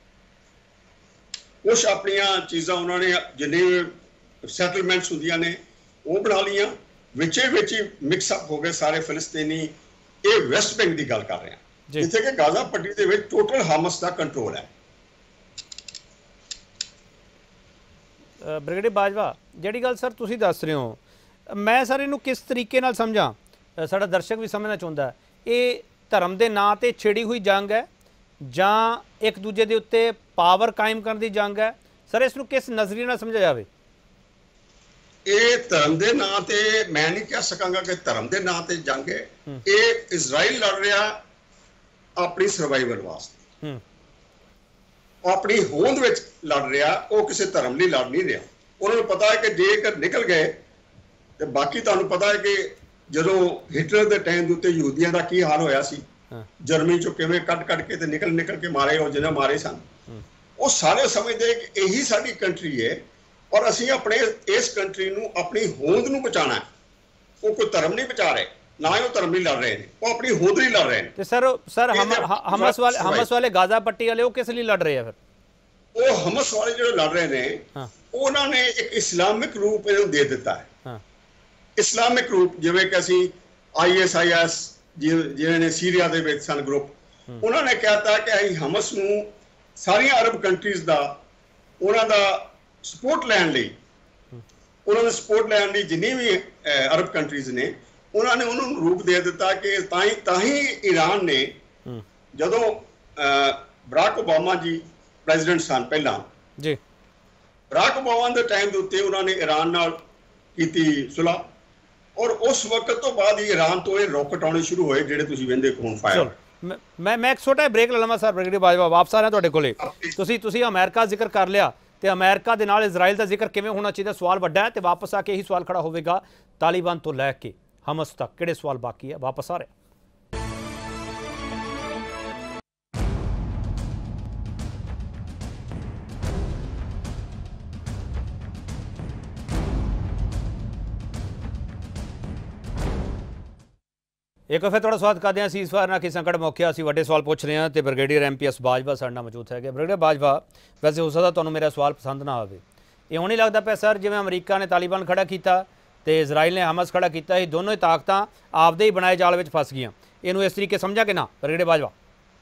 ਕੁਛ ਆਪਣੀਆਂ ਚੀਜ਼ਾਂ ਉਹਨਾਂ ਨੇ ਜਿੰਨੇ ਸੈਟਲਮੈਂਟਸ ਹੁੰਦੀਆਂ ਨੇ ਉਹ ਬਣਾ ਲੀਆਂ, ਵਿੱਚੇ ਵਿੱਚ ਹੀ ਮਿਕਸ ਅਪ ਹੋ ਗਏ ਸਾਰੇ ਫਿਲਸਤੀਨੀ। ਇਹ ਵੈਸਟ ਬੈਂਕ ਦੀ ਗੱਲ ਕਰ ਰਹੇ ਹਾਂ, ਜਿੱਥੇ ਕਿ ਗਾਜ਼ਾ ਪੱਟੀ ਦੇ ਵਿੱਚ ਟੋਟਲ ਹਮਸ ਦਾ ਕੰਟਰੋਲ ਹੈ। ਬ੍ਰਿਗੇਡੀਅਰ ਬਾਜਵਾ, ਜਿਹੜੀ ਗੱਲ ਸਰ ਤੁਸੀਂ ਦੱਸ ਰਹੇ ਹੋ, ਮੈਂ ਸਰ ਇਹਨੂੰ ਕਿਸ ਤਰੀਕੇ ਨਾਲ ਸਮਝਾਂ, ਸਾਡਾ ਦਰਸ਼ਕ ਵੀ ਸਮਝਣਾ ਚਾਹੁੰਦਾ, ਇਹ ਧਰਮ ਦੇ ਨਾਂ ਤੇ ਛਿੜੀ ਹੋਈ ਜੰਗ ਹੈ ਜਾਂ ਇੱਕ ਦੂਜੇ ਦੇ ਉੱਤੇ ਪਾਵਰ ਕਾਇਮ ਕਰਨ ਦੀ ਜੰਗ ਹੈ? ਸਰ ਇਸ ਨੂੰ ਕਿਸ ਨਜ਼ਰੀਏ ਨਾਲ ਸਮਝਿਆ ਜਾਵੇ? ਇਹ ਧਰਮ ਦੇ ਨਾਂ ਤੇ ਮੈਂ ਨਹੀਂ ਕਹਿ ਸਕਾਂਗਾ ਕਿ ਧਰਮ ਦੇ ਨਾਂ ਤੇ ਜੰਗ ਹੈ। ਇਹ ਇਜ਼ਰਾਈਲ ਲੜ ਰਿਹਾ ਆਪਣੀ ਸਰਵਾਈਵਲ ਵਾਸਤੇ, ਆਪਣੀ ਹੋਂਦ ਵਿੱਚ ਲੜ ਰਿਹਾ, ਉਹ ਕਿਸੇ ਧਰਮ ਲਈ ਲੜ ਨਹੀਂ ਰਿਹਾ। ਉਹਨਾਂ ਨੂੰ ਪਤਾ ਹੈ ਕਿ ਜੇਕਰ ਨਿਕਲ ਗਏ ਤੇ ਬਾਕੀ ਤੁਹਾਨੂੰ ਪਤਾ ਹੈ ਕਿ ਜਦੋਂ ਹਿਟਲਰ ਦੇ ਟਾਈਮ ਦੇ ਉੱਤੇ ਯਹੂਦੀਆਂ ਦਾ ਕੀ ਹਾਲ ਹੋਇਆ ਸੀ, ਜਰਮਨੀ ਚੋਂ ਕਿਵੇਂ ਕੱਢ ਕੱਢ ਕੇ ਤੇ ਨਿਕਲ ਨਿਕਲ ਕੇ ਮਾਰੇ, ਉਹ ਜਿਹਨਾਂ ਮਾਰੇ ਸਨ, ਉਹ ਸਾਰੇ ਸਮਝਦੇ ਕਿ ਇਹੀ ਸਾਡੀ ਕੰਟਰੀ ਹੈ ਔਰ ਅਸੀਂ ਆਪਣੇ ਇਸ ਕੰਟਰੀ ਨੂੰ, ਆਪਣੀ ਹੋਂਦ ਨੂੰ ਬਚਾਉਣਾ ਹੈ। ਉਹ ਕੋਈ ਧਰਮ ਨਹੀਂ ਬਚਾ ਰਹੇ, ਨਾ ਹੀ ਉਹ ਧਰਮ ਲਈ ਲੜ ਰਹੇ ਨੇ, ਉਹ ਆਪਣੀ ਹੋਂਦ ਲਈ ਲੜ ਰਹੇ ਨੇ। ਤੇ ਸਰ ਸਰ ਹਮਸ ਵਾਲੇ ਹਮਸ ਵਾਲੇ ਗਾਜ਼ਾ ਪੱਟੀ ਵਾਲੇ ਉਹ ਕਿਸ ਲਈ ਲੜ ਰਹੇ ਆ ਫਿਰ? ਉਹ ਹਮਸ ਵਾਲੇ ਜਿਹੜੇ ਲੜ ਰਹੇ ਨੇ, ਉਹਨਾਂ ਨੇ ਇੱਕ ਇਸਲਾਮਿਕ ਰੂਪ ਇਹਨੂੰ ਦੇ ਦਿੱਤਾ ਹੈ। ਇਸਲਾਮਿਕ ਰੂਪ, ਜਿਵੇਂ ਕਿ ਅਸੀਂ ਆਈ ਐਸ ਆਈ ਐਸ ਜਿਹੜੇ ਨੇ ਸੀਰੀਆ ਦੇ ਵਿੱਚ ਸਨ ਗਰੁੱਪ, ਉਹਨਾਂ ਨੇ ਕਹਿਤਾ ਕਿ ਅਸੀਂ ਹਮਸ ਨੂੰ ਸਾਰੀਆਂ ਅਰਬ ਕੰਟਰੀਜ਼ ਦਾ, ਉਹਨਾਂ ਦਾ ਸਪੋਰਟ ਲੈਣ ਲਈ, ਉਹਨਾਂ ਦਾ ਸਪੋਰਟ ਲੈਣ ਲਈ ਜਿੰਨੀ ਵੀ ਅਰਬ ਕੰਟਰੀਜ਼ ਨੇ, ਉਹਨਾਂ ਨੇ ਉਹਨੂੰ ਰੂਪ ਦੇ ਦਿੱਤਾ ਕਿ ਤਾਂ ਹੀ ਤਾਂ ਹੀ ਈਰਾਨ ਨੇ, ਜਦੋਂ ਬਰਾਕ ਓਬਾਮਾ ਜੀ ਪ੍ਰੈਜ਼ੀਡੈਂਟ ਸਨ ਪਹਿਲਾਂ ਜੀ, ਬਰਾਕ ਓਬਾਮਾ ਦੇ ਟਾਈਮ ਦੇ ਉੱਤੇ ਉਹਨਾਂ ਨੇ ਈਰਾਨ ਨਾਲ ਕੀਤੀ ਸੁਲ੍ਹਾ ਔਰ ਉਸ ਵਕਤ ਤੋਂ ਬਾਅਦ ਹੀ ਈਰਾਨ ਤੋਂ ਇਹ ਰੌਕਟ ਆਉਣੇ ਸ਼ੁਰੂ ਹੋਏ ਜਿਹੜੇ ਤੁਸੀਂ ਵੇਖਦੇ ਕੋਨ ਫਾਇਰ। ਮੈਂ ਮੈਂ ਇੱਕ ਛੋਟਾ ਬ੍ਰੇਕ ਲੈ ਲਵਾਂ ਸਰ। ਬ੍ਰਿਗੇਡੀਅਰ ਬਾਜਵਾ ਵਾਪਸ ਆ ਰਿਹਾ ਤੁਹਾਡੇ ਕੋਲੇ। ਤੁਸੀਂ ਤੁਸੀਂ ਅਮਰੀਕਾ ਜ਼ਿਕਰ ਕਰ ਲਿਆ ਤੇ ਅਮਰੀਕਾ ਦੇ ਨਾਲ ਇਜ਼ਰਾਈਲ ਦਾ ਜ਼ਿਕਰ ਕਿਵੇਂ ਹੋਣਾ ਚਾਹੀਦਾ, ਸਵਾਲ ਵੱਡਾ ਹੈ ਤੇ ਵਾਪਸ ਆ ਕੇ ਇਹੀ ਸਵਾਲ ਖੜਾ ਹੋਵੇਗਾ ਤਾਲਿਬਾਨ ਤੋਂ ਲੈ ਕੇ ਹਮਸ ਤੱਕ ਕਿਹੜੇ ਸਵਾਲ ਬਾਕੀ ਹੈ। ਵਾਪਸ ਆ ਰਿਹਾ। एक बार फिर थोड़ा स्वागत करते हैं। सीज़फायर ना कि संकट मौके ਅਸੀਂ ਵੱਡੇ सवाल पूछ रहे हैं तो brigadier M P S Bajwa ਸਾਡੇ ਨਾਲ मौजूद है। ब्रिगेडियर बाजवा, वैसे हो सकता ਤੁਹਾਨੂੰ ਮੇਰਾ सवाल पसंद ना आए, ये नहीं लगता पिया सर जिवें अमरीका ने तालिबान खड़ा किया तो इजराइल ने हमस खड़ा किया, ये दोनों ही ताकत आपदे ही बनाए जाल में फस गई, इनू इस तरीके समझा कि ना ब्रिगेडियर बाजवा?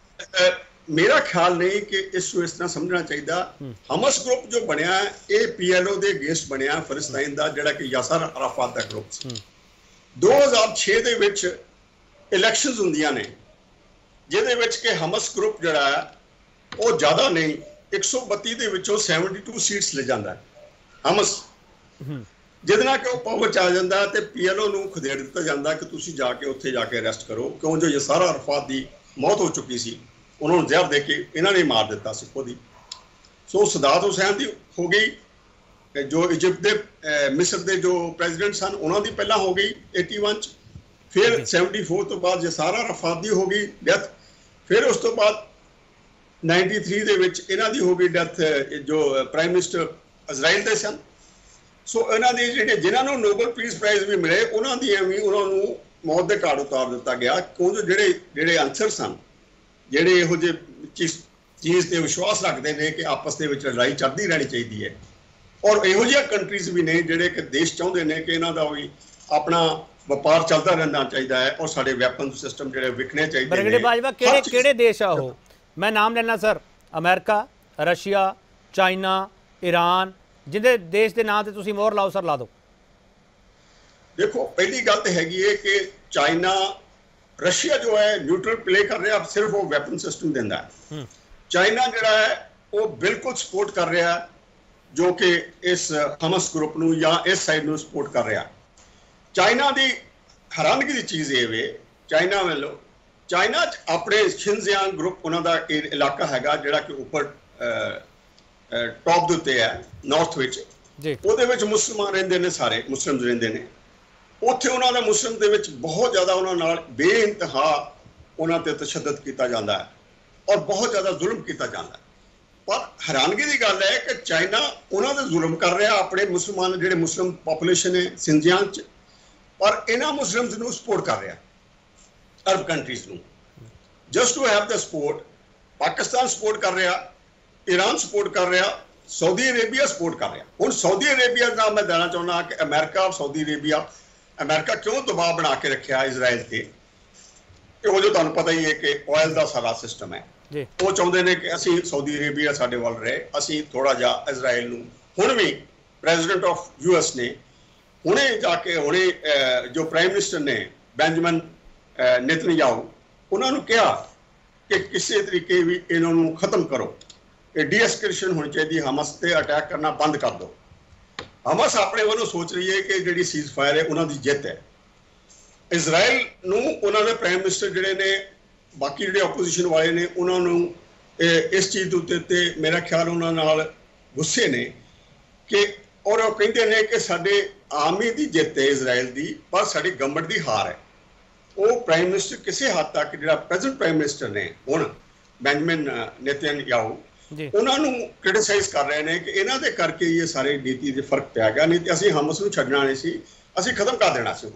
मेरा ख्याल नहीं कि इसको इस तरह समझना चाहिए। हमस ग्रुप जो बनया ये पी एल ओ के अगेंस्ट बनया फिलिस्तीन का, जिहड़ा कि यासर अराफात का ग्रुप सी। दो हज़ार छे दे विच इलैक्शनस होंदियां ने जिहदे विच कि हमस ग्रुप जिहड़ा है वो ज़्यादा नहीं एक सौ बत्ती दे विचों बहत्तर सीट्स ले जाता है हमस, जिहदे नाल कि वो पावर च आ जाता है तो पी एल ओ नूं खदेड़ दिता जाता कि तुसीं जाके उत्थे जाके अरैसट करो, क्यों जो यासर अराफात की मौत हो चुकी सी, उन्होंने जहर दे के इन्हों ने मार दिता सी खुद ही। सो सदात हुसैन की हो गई, जो इजिप्ट के मिस्र के जो प्रेजिडेंट सन उन्होंने पहला हो गई एटी वन च, फिर सैवनटी फोर तो बाद यासर अराफात की हो गई डेथ, फिर उस तो बाद नाइनटी थ्री दे विच इन्हां दी हो गई डेथ जो प्राइम मिनिस्टर इजराइल दे सन। सो इन्हां दी जिहड़े जिन्हां नूं नोबल पीस प्राइज़ भी मिले उन्हां दी भी उन्हां नूं मौत दे घाट उतार दिता गया, क्यों जो जिहड़े जिहड़े आंसर सन ਜਿਹੜੇ ਇਹੋ ਜਿਹੇ ਚੀਜ਼ ਚੀਜ਼ ਤੇ ਵਿਸ਼ਵਾਸ ਰੱਖਦੇ ਨੇ ਕਿ ਆਪਸ ਦੇ ਵਿੱਚ ਲੜਾਈ ਚੱਲਦੀ ਰਹਿਣੀ ਚਾਹੀਦੀ ਹੈ, ਔਰ ਇਹੋ ਜਿਹੀਆਂ ਕੰਟਰੀਜ਼ ਵੀ ਨੇ ਜਿਹੜੇ ਕਿ ਦੇਸ਼ ਚਾਹੁੰਦੇ ਨੇ ਕਿ ਇਹਨਾਂ ਦਾ ਵੀ ਆਪਣਾ ਵਪਾਰ ਚੱਲਦਾ ਰਹਿਣਾ ਚਾਹੀਦਾ ਹੈ ਔਰ ਸਾਡੇ ਵੈਪਨ ਸਿਸਟਮ ਜਿਹੜੇ ਵਿਕਣੇ ਚਾਹੀਦੇ ਨੇ। ब्रिगेडियर बाजवा ਕਿਹੜੇ ਕਿਹੜੇ ਦੇਸ਼ ਆ ਉਹ? ਮੈਂ ਨਾਮ ਲੈਣਾ ਸਰ, ਅਮਰੀਕਾ, ਰਸ਼ੀਆ, ਚਾਈਨਾ, ਈਰਾਨ, ਜਿਹਦੇ ਦੇਸ਼ ਦੇ ਨਾਂ ਤੇ ਤੁਸੀਂ ਮੋਹਰ ਲਾਓ ਸਰ ਲਾ ਦਿਓ। ਦੇਖੋ ਪਹਿਲੀ ਗੱਲ ਤਾਂ ਹੈਗੀ ਹੈ ਕਿ ਚਾਈਨਾ रशिया जो है न्यूट्रल प्ले कर रहा है, सिर्फ वो वैपन सिस्टम देता है। चाइना जो है वो बिल्कुल सपोर्ट कर रहा है जो कि इस हमस ग्रुप नूं या इस साइड नूं सपोर्ट कर रहा है। चाइना की हैरानगी की चीज़ ये वे चाइना वालों चाइना अपने शिनजियांग ग्रुप उन्हों का इलाका हैगा जिहड़ा कि उपर टॉप दे उत्ते है नॉर्थ विच, उहदे विच मुसलमान रहिंदे ने, सारे मुस्लिम रहिंदे ने उत्थे उन्हों का मुस्लिम दे विच बहुत ज़्यादा उन्होंने बेइंतहा उन्होंने ते तशद्दद किया जाता है और बहुत ज़्यादा जुल्म किया जाता है। पर हैरानगी की गल है कि चाइना उन्होंने जुल्म कर रहा अपने मुसलमान जिहड़े मुस्लिम पॉपूलेशन है शिनजियांग च, पर इन्हां मुस्लिम्स नूं सपोर्ट कर रहा अरब कंट्रीज़ नूं just to have the support. Pakistan support कर रहा, ईरान सपोर्ट कर रहा, सऊदी अरेबिया सपोर्ट कर रहा। हुण सऊदी अरेबिया का मैं देना चाहुंदा कि अमेरिका और सऊदी अरेबिया अमेरिका क्यों दबाव बना के रखा इजराइल से, वो जो तुहानूं पता ही है कि ऑयल का सारा सिस्टम है, वो चाहते हैं कि असी सऊदी अरेबिया साडे वाल रहे, असी थोड़ा जा इजराइल नूं हुण भी प्रेजिडेंट ऑफ यू एस ने हुणे जाके हुणे जो प्राइम मिनिस्टर ने बेंजामिन नेतन्याहू उन्होंने कहा कि किसी तरीके भी इन्हों खत्म करो, डी एस्केलेशन होनी चाहिए, हमस ते अटैक करना बंद कर दो। हमस अपने वालों सोच रही है कि जी सीज फायर है उन्होंने जित है। इजराइल नूं उन्होंने प्राइम मिनिस्टर जिहड़े ने बाकी जिहड़े ओपोजिशन वाले ने उन्होंने इस चीज़ के उत्ते मेरा ख्याल उन्होंने नाल गुस्से ने कि और कहते हैं कि साडे आर्मी की जित है इजराइल की, पर साडी गवर्नमेंट की हार है। वो प्राइम मिनिस्टर किसी हद तक जिहड़ा प्रेजेंट प्राइम मिनिस्टर ने हुण बेंजामिन नेतन्याहू उन्होंने क्रिटिसाइज कर रहे हैं कि इन्हों के करके ये सारी नीति से फर्क पै गया, नहीं तो असीं हमस नूं छड्डना नहीं सी, असीं खत्म कर देना सी।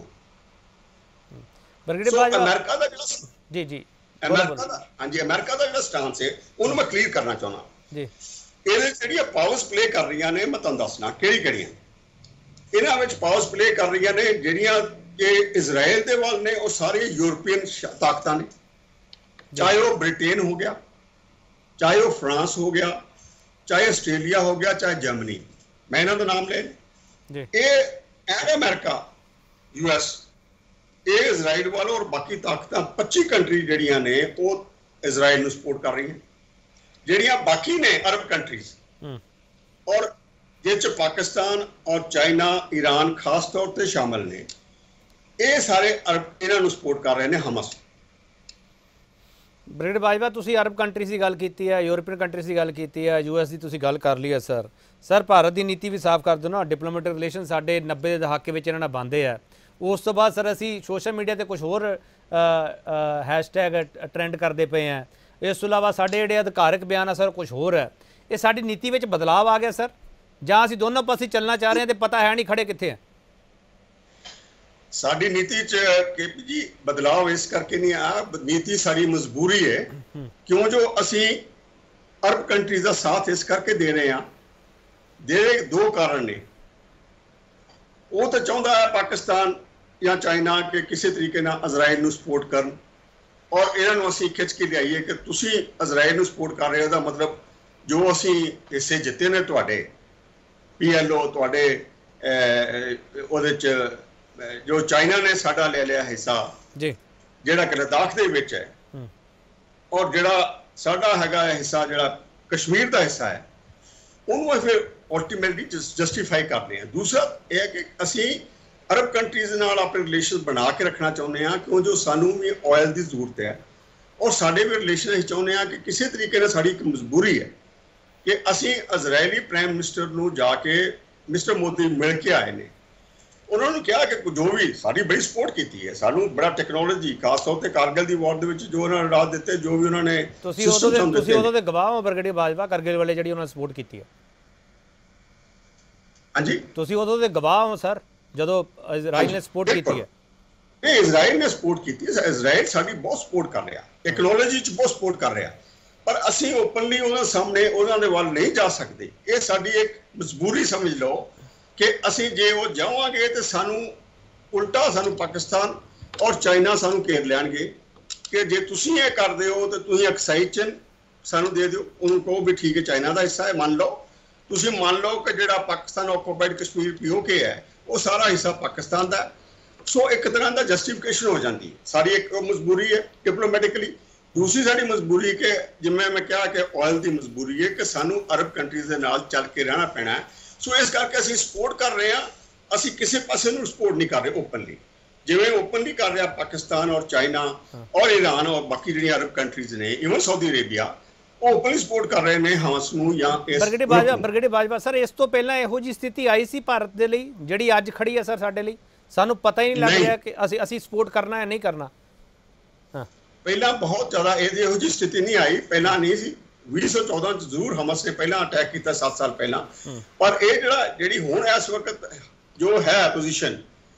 अमेरिका का जी जी अमेरिका का हाँ जी अमेरिका का जो स्टांस है उन्होंने मैं क्लीयर करना चाहना जी, ये जिहड़ियां पावर्स प्ले कर रही ने मैं तुहानूं दसना किहड़ी किहड़ियां इन्हां विच पावर्स प्ले कर रही ने जिहड़ियां कि इजराइल दे वाल ने वो सारे यूरोपीयन ताकतां ने, चाहे वो ब्रिटेन हो गया, चाहे वो फ्रांस हो गया, चाहे आस्ट्रेलिया हो गया, चाहे जर्मनी, मैं इन्हों का नाम ले एंड अमेरिका यूएस ये इजराइल वालों और बाकी ताकत पच्ची कंट्री जड़ियां ने वो इजराइल नूं सपोर्ट कर रही हैं, जड़ियां बाकी ने अरब कंट्रीज और जिस पाकिस्तान और चाइना ईरान खास तौर पर शामिल ने। ਇਹ ਸਾਰੇ ਅਰਬ ਇਹਨਾਂ ਨੂੰ ਸਪੋਰਟ ਕਰ ਰਹੇ ਨੇ ਹਮਸ। ਬ੍ਰਿਗੇਡ ਬਾਜਵਾ ਤੁਸੀਂ ਅਰਬ ਕੰਟਰੀਜ਼ ਦੀ ਗੱਲ ਕੀਤੀ ਹੈ, ਯੂਰਪੀਅਨ ਕੰਟਰੀਜ਼ ਦੀ ਗੱਲ ਕੀਤੀ ਹੈ, ਯੂ ਐਸ ਦੀ ਤੁਸੀਂ ਗੱਲ ਕਰ ਲਈ ਹੈ ਸਰ। ਸਰ ਭਾਰਤ ਦੀ ਨੀਤੀ ਵੀ ਸਾਫ਼ ਕਰ ਦਿਓ ਨਾ। ਡਿਪਲੋਮੈਟਿਕ ਰਿਲੇਸ਼ਨ ਸਾਡੇ ਨੱਬੇ ਦੇ ਦਹਾਕੇ ਵਿੱਚ ਇਹਨਾਂ ਨਾਲ ਬੰਦੇ ਆ। ਉਸ ਤੋਂ ਬਾਅਦ ਸਰ ਅਸੀਂ ਸੋਸ਼ਲ ਮੀਡੀਆ ਤੇ ਕੁਝ ਹੋਰ ਹੈਸ਼ਟੈਗ ਟ੍ਰੈਂਡ ਕਰਦੇ ਪਏ ਹਾਂ। ਇਸ ਤੋਂ ਇਲਾਵਾ ਸਾਡੇ ਜਿਹੜੇ ਅਧਿਕਾਰਕ ਬਿਆਨ ਆ ਸਰ ਕੁਝ ਹੋਰ ਹੈ। ਇਹ ਸਾਡੀ ਨੀਤੀ ਵਿੱਚ ਬਦਲਾਅ ਆ ਗਿਆ ਸਰ, ਜਾਂ ਅਸੀਂ ਦੋਨੋਂ ਪਾਸੇ ਚੱਲਣਾ ਚਾਹ ਰਹੇ ਹਾਂ ਤੇ ਪਤਾ ਹੈ ਨਹੀਂ ਖੜੇ ਕਿੱਥੇ ਆ? ਸਾਡੀ ਨੀਤੀ ਚ ਕੇਪੀ ਜੀ ਬਦਲਾਅ ਇਸ ਕਰਕੇ ਨਹੀਂ ਆਇਆ, ਨੀਤੀ ਸਾਡੀ ਮਜਬੂਰੀ ਹੈ। ਕਿਉਂ ਜੋ ਅਸੀਂ ਅਰਬ ਕੰਟਰੀਜ਼ ਦਾ ਸਾਥ ਇਸ ਕਰਕੇ ਦੇ ਰਹੇ ਹਾਂ, ਦੇ ਦੋ ਕਾਰਨ ਨੇ। ਉਹ ਤਾਂ ਚਾਹੁੰਦਾ ਹੈ ਪਾਕਿਸਤਾਨ ਜਾਂ ਚਾਈਨਾ ਕਿ ਕਿਸੇ ਤਰੀਕੇ ਨਾਲ ਇਜ਼ਰਾਈਲ ਨੂੰ ਸਪੋਰਟ ਕਰਨ, ਔਰ ਇਹਨਾਂ ਨੂੰ ਅਸੀਂ ਖਿੱਚ ਕੇ ਲਿਆਈਏ ਕਿ ਤੁਸੀਂ ਇਜ਼ਰਾਈਲ ਨੂੰ ਸਪੋਰਟ ਕਰ ਰਹੇ ਹੋ। ਉਹਦਾ ਮਤਲਬ ਜੋ ਅਸੀਂ ਹਿੱਸੇ ਜਿੱਤੇ ਨੇ ਤੁਹਾਡੇ ਪੀ ਐਲ ਓ, ਤੁਹਾਡੇ ਉਹਦੇ ਚ ਜੋ ਚਾਈਨਾ ਨੇ ਸਾਡਾ ਲੈ ਲਿਆ ਹਿੱਸਾ ਜੀ, ਜਿਹੜਾ ਕਿ ਲਦਾਖ ਦੇ ਵਿੱਚ ਹੈ, ਔਰ ਜਿਹੜਾ ਸਾਡਾ ਹੈਗਾ ਹਿੱਸਾ ਜਿਹੜਾ ਕਸ਼ਮੀਰ ਦਾ ਹਿੱਸਾ ਹੈ, ਉਹਨੂੰ ਅਸੀਂ ਅਲਟੀਮੇਟਲੀ ਜਸਟੀਫਾਈ ਕਰਦੇ ਹਾਂ। ਦੂਸਰਾ ਇਹ ਹੈ ਕਿ ਅਸੀਂ ਅਰਬ ਕੰਟਰੀਜ਼ ਨਾਲ ਆਪਣੇ ਰਿਲੇਸ਼ਨ ਬਣਾ ਕੇ ਰੱਖਣਾ ਚਾਹੁੰਦੇ ਹਾਂ, ਕਿਉਂ ਜੋ ਸਾਨੂੰ ਵੀ ਆਇਲ ਦੀ ਜ਼ਰੂਰਤ ਹੈ, ਔਰ ਸਾਡੇ ਵੀ ਰਿਲੇਸ਼ਨ ਅਸੀਂ ਚਾਹੁੰਦੇ ਹਾਂ ਕਿ ਕਿਸੇ ਤਰੀਕੇ ਨਾਲ ਸਾਡੀ ਇੱਕ ਮਜਬੂਰੀ ਹੈ ਕਿ ਅਸੀਂ ਇਜ਼ਰਾਈਲੀ ਪ੍ਰਾਈਮ ਮਿਨਿਸਟਰ ਨੂੰ ਜਾ ਕੇ ਮਿਸਟਰ ਮੋਦੀ ਮਿਲ ਕੇ ਆਏ ਨੇ। ਉਹਨਾਂ ਨੂੰ ਕਿਹਾ ਕਿ ਜੋ ਵੀ ਸਾਡੀ ਬੜੀ ਸਪੋਰਟ ਕੀਤੀ ਹੈ, ਸਾਨੂੰ ਬੜਾ ਟੈਕਨੋਲੋਜੀ, ਖਾਸ ਤੌਰ ਤੇ ਕਾਰਗਿਲ ਦੀ ਵਾਰ ਦੇ ਵਿੱਚ ਜੋ ਉਹਨਾਂ ਨੇ ਰਾਤ ਦਿੱਤੇ, ਜੋ ਵੀ ਉਹਨਾਂ ਨੇ ਤੁਸੀਂ ਉਦੋਂ ਦੇ ਤੁਸੀਂ ਉਦੋਂ ਦੇ ਗਵਾਹ ਹੋ ਬ੍ਰਿਗੇਡੀਅਰ ਬਾਜਵਾ, ਕਾਰਗਿਲ ਵਾਲੇ ਜਿਹੜੀ ਉਹਨਾਂ ਨੇ ਸਪੋਰਟ ਕੀਤੀ ਹੈ। ਹਾਂਜੀ, ਤੁਸੀਂ ਉਦੋਂ ਦੇ ਗਵਾਹ ਹੋ ਸਰ ਜਦੋਂ ਇਜ਼ਰਾਈਲ ਨੇ ਸਪੋਰਟ ਕੀਤੀ ਹੈ। ਇਹ ਇਜ਼ਰਾਈਲ ਨੇ ਸਪੋਰਟ ਕੀਤੀ ਹੈ। ਇਜ਼ਰਾਈਲ ਸਾਡੀ ਬਹੁਤ ਸਪੋਰਟ ਕਰ ਰਿਹਾ, ਟੈਕਨੋਲੋਜੀ 'ਚ ਬਹੁਤ ਸਪੋਰਟ ਕਰ ਰਿਹਾ, ਪਰ ਅਸੀਂ ਓਪਨਲੀ ਉਹਨਾਂ ਸਾਹਮਣੇ ਉਹਨਾਂ ਦੇ ਵੱਲ ਨਹੀਂ ਜਾ ਸਕਦੇ। ਇਹ ਸਾਡੀ ਇੱਕ ਮਜਬੂਰੀ ਸਮਝ ਲਓ ਕਿ ਅਸੀਂ ਜੇ ਉਹ ਜਾਵਾਂਗੇ ਤੇ ਸਾਨੂੰ ਉਲਟਾ ਸਾਨੂੰ ਪਾਕਿਸਤਾਨ ਔਰ ਚਾਈਨਾ ਸਾਨੂੰ ਘੇਰ ਲੈਣਗੇ ਕਿ ਜੇ ਤੁਸੀਂ ਇਹ ਕਰਦੇ ਹੋ ਤਾਂ ਤੁਸੀਂ ਐਕਸਾਈਜ਼ਨ ਸਾਨੂੰ ਦੇ ਦਿਓ। ਉਹਨੂੰ ਕਹੋ ਵੀ ਠੀਕ ਹੈ ਚਾਈਨਾ ਦਾ ਹਿੱਸਾ ਹੈ, ਮੰਨ ਲਓ। ਤੁਸੀਂ ਮੰਨ ਲਓ ਕਿ ਜਿਹੜਾ Pakistan occupied Kashmir P O K ਹੈ ਉਹ ਸਾਰਾ ਹਿੱਸਾ ਪਾਕਿਸਤਾਨ ਦਾ। ਸੋ ਇੱਕ ਤਰ੍ਹਾਂ ਦਾ ਜਸਟੀਫਿਕੇਸ਼ਨ ਹੋ ਜਾਂਦੀ ਹੈ। ਸਾਡੀ ਇੱਕ ਮਜਬੂਰੀ ਹੈ ਡਿਪਲੋਮੈਟਿਕਲੀ। ਦੂਸਰੀ ਸਾਡੀ ਮਜਬੂਰੀ ਕਿ ਜਿਵੇਂ ਮੈਂ ਕਿਹਾ ਕਿ ਆਇਲ ਦੀ ਮਜਬੂਰੀ ਹੈ ਕਿ ਸਾਨੂੰ ਅਰਬ ਕੰਟਰੀਜ਼ ਦੇ ਨਾਲ ਚੱਲ ਕੇ ਰਹਿਣਾ ਪੈਣਾ ਹੈ। ਸੋ ਇਸ ਕਰਕੇ ਅਸੀਂ ਸਪੋਰਟ ਕਰ ਰਹੇ ਹਾਂ। ਅਸੀਂ ਕਿਸੇ ਪਾਸੇ ਨੂੰ ਸਪੋਰਟ ਨਹੀਂ ਕਰ ਰਹੇ ਓਪਨਲੀ, ਜਿਵੇਂ ਓਪਨਲੀ ਕਰ ਰਿਹਾ ਪਾਕਿਸਤਾਨ ਔਰ ਚਾਈਨਾ ਔਰ ਈਰਾਨ ਔਰ ਬਾਕੀ ਜਿਹੜੀਆਂ ਅਰਬ ਕੰਟਰੀਜ਼ ਨੇ, ਇਵਨ ਸਾਊਦੀ ਅਰੇਬੀਆ, ਉਹ ਓਪਨਲੀ ਸਪੋਰਟ ਕਰ ਰਹੇ ਨੇ ਹਮਸ ਨੂੰ ਜਾਂ ਇਸ brigadier Bajwa. Brigadier Bajwa sir, ਇਸ ਤੋਂ ਪਹਿਲਾਂ ਇਹੋ ਜਿਹੀ ਸਥਿਤੀ ਆਈ ਸੀ ਭਾਰਤ ਦੇ ਲਈ ਜਿਹੜੀ ਅੱਜ ਖੜੀ ਹੈ ਸਰ ਸਾਡੇ ਲਈ? ਸਾਨੂੰ ਪਤਾ ਹੀ ਨਹੀਂ ਲੱਗ ਰਿਹਾ ਕਿ ਅਸੀਂ ਅਸੀਂ ਸਪੋਰਟ ਕਰਨਾ ਹੈ ਨਹੀਂ ਕਰਨਾ। ਹਾਂ, ਪਹਿਲਾਂ ਬਹੁਤ ਜ਼ਿਆਦਾ ਇਹੋ ਜਿਹੀ ਸਥਿਤੀ ਨਹੀਂ ਆਈ, ਪਹਿਲਾਂ ਨਹੀਂ ਸੀ। ਵੀਹ ਸੌ ਚੌਦਾਂ ਚ ਜ਼ਰੂਰ ਹਮਸ ਨੇ ਪਹਿਲਾਂ ਅਟੈਕ ਕੀਤਾ, ਸੱਤ ਸਾਲ ਪਹਿਲਾਂ। ਪਰ ਇਹ ਜਿਹੜਾ ਜਿਹੜੀ ਹੁਣ ਇਸ ਵਕਤ ਜੋ ਹੈ ਪੋਜੀਸ਼ਨ,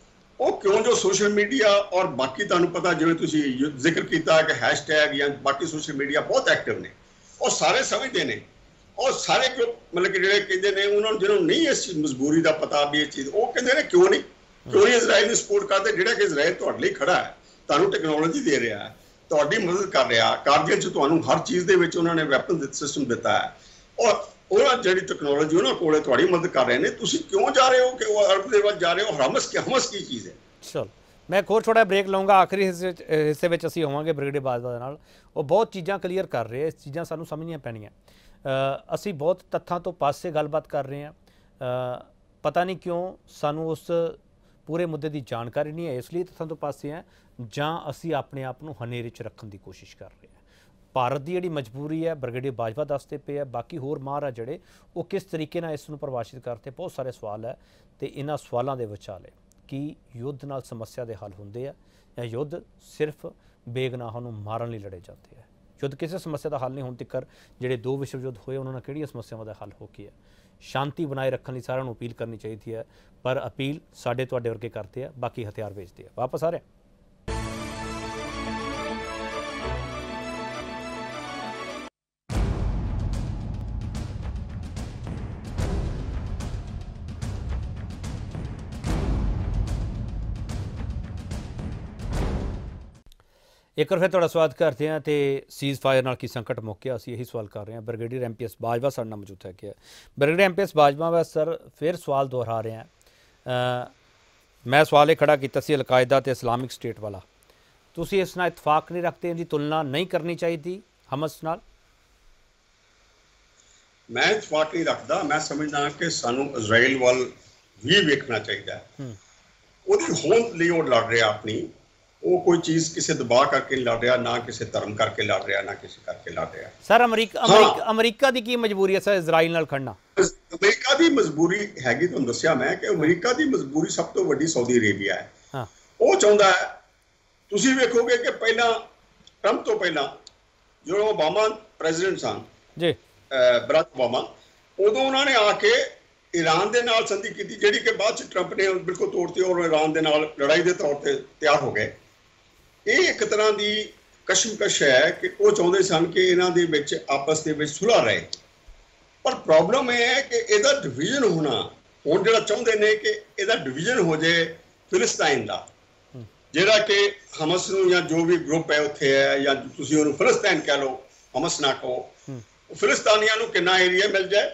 ਉਹ ਕਿਉਂ ਜੋ ਸੋਸ਼ਲ ਮੀਡੀਆ ਔਰ ਬਾਕੀ ਤੁਹਾਨੂੰ ਪਤਾ ਜਿਵੇਂ ਤੁਸੀਂ ਜ਼ਿਕਰ ਕੀਤਾ ਕਿ ਹੈਸ਼ਟੈਗ ਜਾਂ ਬਾਕੀ ਸੋਸ਼ਲ ਮੀਡੀਆ ਬਹੁਤ ਐਕਟਿਵ ਨੇ, ਉਹ ਸਾਰੇ ਸਮਝਦੇ ਨੇ, ਔਰ ਸਾਰੇ ਕਿਉਂ ਮਤਲਬ ਕਿ ਜਿਹੜੇ ਕਹਿੰਦੇ ਨੇ ਉਹਨਾਂ ਨੂੰ ਜਿਹਨਾਂ ਨੂੰ ਨਹੀਂ ਇਸ ਮਜਬੂਰੀ ਦਾ ਪਤਾ ਵੀ ਇਹ ਚੀਜ਼, ਉਹ ਕਹਿੰਦੇ ਨੇ ਕਿਉਂ ਨਹੀਂ ਕਿਉਂ ਨਹੀਂ ਇਜ਼ਰਾਈਲ ਨੂੰ ਸਪੋਰਟ ਕਰਦੇ, ਜਿਹੜਾ ਕਿ ਇਜ਼ਰਾਈਲ ਤੁਹਾਡੇ ਲਈ ਖੜਾ ਹੈ, ਤੁਹਾਨੂੰ ਟੈਕਨੋਲੋਜੀ ਦੇ ਰਿਹਾ ਹੈ, ਤੁਹਾਡੀ ਮਦਦ ਕਰ ਰਿਹਾ। ਕਾਰਗਿਲ 'ਚ ਤੁਹਾਨੂੰ ਹਰ ਚੀਜ਼ ਦੇ ਵਿੱਚ ਉਹਨਾਂ ਨੇ ਵੈਪਨ ਸਿਸਟਮ ਦਿੱਤਾ ਹੈ, ਔਰ ਉਹਨਾਂ ਜਿਹੜੀ ਟੈਕਨੋਲੋਜੀ ਉਹਨਾਂ ਕੋਲੇ ਤੁਹਾਡੀ ਮਦਦ ਕਰ ਰਹੇ ਨੇ। ਤੁਸੀਂ ਕਿਉਂ ਜਾ ਰਹੇ ਹੋ ਕਿ ਉਹ ਅਰਬ ਦੇ ਵੱਲ ਜਾ ਰਹੇ ਹੋ? ਹਮਸ ਕੀ ਹਮਸ ਕੀ ਚੀਜ਼ ਹੈ? ਚਲੋ ਮੈਂ ਇੱਕ ਹੋਰ ਛੋਟਾ ਬ੍ਰੇਕ ਲਵਾਂਗਾ। ਆਖਰੀ ਹਿੱਸੇ ਹਿੱਸੇ ਵਿੱਚ ਅਸੀਂ ਹੋਵਾਂਗੇ ਬ੍ਰਿਗੇਡੀਅਰ ਬਾਜਵਾ ਦੇ ਨਾਲ। ਉਹ ਬਹੁਤ ਚੀਜ਼ਾਂ ਕਲੀਅਰ ਕਰ ਰਹੇ, ਇਸ ਚੀਜ਼ਾਂ ਸਾਨੂੰ ਸਮਝਣੀਆਂ ਪੈਣੀਆਂ। ਅਸੀਂ ਬਹੁਤ ਤੱਥਾਂ ਤੋਂ ਪਾਸੇ ਗੱਲਬਾਤ ਕਰ ਰਹੇ ਹਾਂ। ਪਤਾ ਨਹੀਂ ਕਿਉਂ ਸਾਨੂੰ ਉਸ ਪੂਰੇ ਮੁੱਦੇ ਦੀ ਜਾਣਕਾਰੀ ਨਹੀਂ ਹੈ, ਇਸ ਲਈ ਤੱਥਾਂ ਤੋਂ ਪਾਸੇ ਹੈ, ਜਾਂ ਅਸੀਂ ਆਪਣੇ ਆਪ ਨੂੰ ਹਨੇਰੇ 'ਚ ਰੱਖਣ ਦੀ ਕੋਸ਼ਿਸ਼ ਕਰ ਰਹੇ ਹਾਂ। ਭਾਰਤ ਦੀ ਜਿਹੜੀ ਮਜਬੂਰੀ ਹੈ ਬ੍ਰਿਗੇਡੀਅਰ ਬਾਜਵਾ ਦੱਸਦੇ ਪਏ ਆ, ਬਾਕੀ ਹੋਰ ਮਾਹਰ ਆ ਜਿਹੜੇ ਉਹ ਕਿਸ ਤਰੀਕੇ ਨਾਲ ਇਸ ਨੂੰ ਪਰਿਭਾਸ਼ਿਤ ਕਰਦੇ। ਬਹੁਤ ਸਾਰੇ ਸਵਾਲ ਹੈ ਅਤੇ ਇਹਨਾਂ ਸਵਾਲਾਂ ਦੇ ਵਿਚਾਲੇ ਕੀ ਯੁੱਧ ਨਾਲ ਸਮੱਸਿਆ ਦੇ ਹੱਲ ਹੁੰਦੇ ਆ ਜਾਂ ਯੁੱਧ ਸਿਰਫ ਬੇਗੁਨਾਹਾਂ ਨੂੰ ਮਾਰਨ ਲਈ ਲੜੇ ਜਾਂਦੇ ਆ? ਯੁੱਧ ਕਿਸੇ ਸਮੱਸਿਆ ਦਾ ਹੱਲ ਨਹੀਂ ਹੋਣ ਤੱਕ। ਜਿਹੜੇ ਦੋ ਵਿਸ਼ਵ ਯੁੱਧ ਹੋਏ ਉਹਨਾਂ ਨਾਲ ਕਿਹੜੀਆਂ ਸਮੱਸਿਆਵਾਂ ਦਾ ਹੱਲ ਹੋ ਕੇ ਹੈ? ਸ਼ਾਂਤੀ ਬਣਾਏ ਰੱਖਣ ਲਈ ਸਾਰਿਆਂ ਨੂੰ ਅਪੀਲ ਕਰਨੀ ਚਾਹੀਦੀ ਹੈ, ਪਰ ਅਪੀਲ ਸਾਡੇ ਤੁਹਾਡੇ ਵਰਗੇ ਕਰਦੇ ਆ, ਬਾਕੀ ਹਥਿਆਰ ਵੇਚਦੇ ਆ। ਵਾਪਸ ਆ ਰਹੇ ਇੱਕ ਵਾਰ ਫਿਰ ਤੁਹਾਡਾ ਸਵਾਗਤ ਕਰਦੇ ਹਾਂ। ਅਤੇ ਸੀਜ਼ ਫਾਇਰ ਨਾਲ ਕੀ ਸੰਕਟ ਮੁੱਕਿਆ, ਅਸੀਂ ਇਹੀ ਸਵਾਲ ਕਰ ਰਹੇ ਹਾਂ। Brigadier M P S Bajwa ਸਾਡੇ ਨਾਲ ਮੌਜੂਦ ਹੈ ਕਿ brigadier M P S Bajwa ਵਾ ਸਰ, ਫਿਰ ਸਵਾਲ ਦੁਹਰਾ ਰਹੇ ਹਾਂ। ਮੈਂ ਸਵਾਲ ਇਹ ਖੜਾ ਕੀਤਾ ਸੀ ਅਲ-ਕਾਇਦਾ ਅਤੇ ਇਸਲਾਮਿਕ ਸਟੇਟ ਵਾਲਾ। ਤੁਸੀਂ ਇਸ ਨਾਲ ਇਤਫਾਕ ਨਹੀਂ ਰੱਖਦੇ? ਇਹਦੀ ਤੁਲਨਾ ਨਹੀਂ ਕਰਨੀ ਚਾਹੀਦੀ ਹਮਸ ਨਾਲ? ਮੈਂ ਇਤਫਾਕ ਨਹੀਂ ਰੱਖਦਾ। ਮੈਂ ਸਮਝਦਾ ਕਿ ਸਾਨੂੰ ਇਜ਼ਰਾਈਲ ਵੱਲ ਵੀ ਵੇਖਣਾ ਚਾਹੀਦਾ ਹੈ। ਉਹਦੀ ਹੋਂਦ ਲਈ ਉਹ ਲੜ ਰਿਹਾ ਆਪਣੀ। ਉਹ ਕੋਈ ਚੀਜ਼ ਕਿਸੇ ਦਬਾਅ ਕਰਕੇ ਲੜ ਰਿਹਾ, ਨਾ ਕਿਸੇ ਧਰਮ ਕਰਕੇ ਲੜ ਰਿਹਾ, ਨਾ ਕਿਸੇ ਕਰਕੇ ਲੜ ਰਿਹਾ। ਸਰ ਅਮਰੀਕਾ ਅਮਰੀਕਾ ਅਮਰੀਕਾ ਦੀ ਕੀ ਮਜਬੂਰੀ ਹੈ ਸਰ ਇਜ਼ਰਾਈਲ ਨਾਲ ਖੜਨਾ? ਅਮਰੀਕਾ ਦੀ ਮਜਬੂਰੀ ਹੈਗੀ, ਤੁਹਾਨੂੰ ਦੱਸਿਆ ਮੈਂ ਕਿ ਅਮਰੀਕਾ ਦੀ ਮਜਬੂਰੀ ਸਭ ਤੋਂ ਵੱਡੀ ਸਾਊਦੀ ਅਰੇਬੀਆ ਹੈ। ਹਾਂ, ਉਹ ਚਾਹੁੰਦਾ ਹੈ, ਤੁਸੀਂ ਵੇਖੋਗੇ ਕਿ ਪਹਿਲਾਂ ਟਰੰਪ ਤੋਂ ਪਹਿਲਾਂ ਜਦੋਂ ਓਬਾਮਾ ਪ੍ਰੈਜ਼ੀਡੈਂਟ ਸਨ ਜੀ, ਬਰਾਕ ਓਬਾਮਾ, ਉਦੋਂ ਉਹਨਾਂ ਨੇ ਆ ਕੇ ਈਰਾਨ ਦੇ ਨਾਲ ਸੰਧੀ ਕੀਤੀ, ਜਿਹੜੀ ਕਿ ਬਾਅਦ ਚ ਟਰੰਪ ਨੇ ਬਿਲਕੁਲ ਤੋੜਤੀ ਔਰ ਈਰਾਨ ਦੇ ਨਾਲ ਲੜਾਈ ਦੇ ਤੌਰ ਤੇ ਤਿਆਰ ਹੋ ਗਏ। ਇਹ ਇੱਕ ਤਰ੍ਹਾਂ ਦੀ ਕਸ਼ਮਕਸ਼ ਹੈ ਕਿ ਉਹ ਚਾਹੁੰਦੇ ਸਨ ਕਿ ਇਹਨਾਂ ਦੇ ਵਿੱਚ ਆਪਸ ਦੇ ਵਿੱਚ ਸੁਲ੍ਹਾ ਰਹੇ, ਪਰ ਪ੍ਰੋਬਲਮ ਇਹ ਹੈ ਕਿ ਇਹਦਾ ਡਿਵੀਜ਼ਨ ਹੋਣਾ, ਹੁਣ ਜਿਹੜਾ ਚਾਹੁੰਦੇ ਨੇ ਕਿ ਇਹਦਾ ਡਿਵੀਜ਼ਨ ਹੋ ਜਾਏ ਫਿਲਿਸਤਾਈਨ ਦਾ, ਜਿਹੜਾ ਕਿ ਹਮਸ ਨੂੰ ਜਾਂ ਜੋ ਵੀ ਗਰੁੱਪ ਹੈ ਉੱਥੇ ਹੈ, ਜਾਂ ਤੁਸੀਂ ਉਹਨੂੰ ਫਿਲਿਸਤਾਈਨ ਕਹਿ ਲਓ, ਹਮਸ ਨਾ ਕਹੋ, ਫਿਲਿਸਤਾਨੀਆਂ ਨੂੰ ਕਿੰਨਾ ਏਰੀਆ ਮਿਲ ਜਾਏ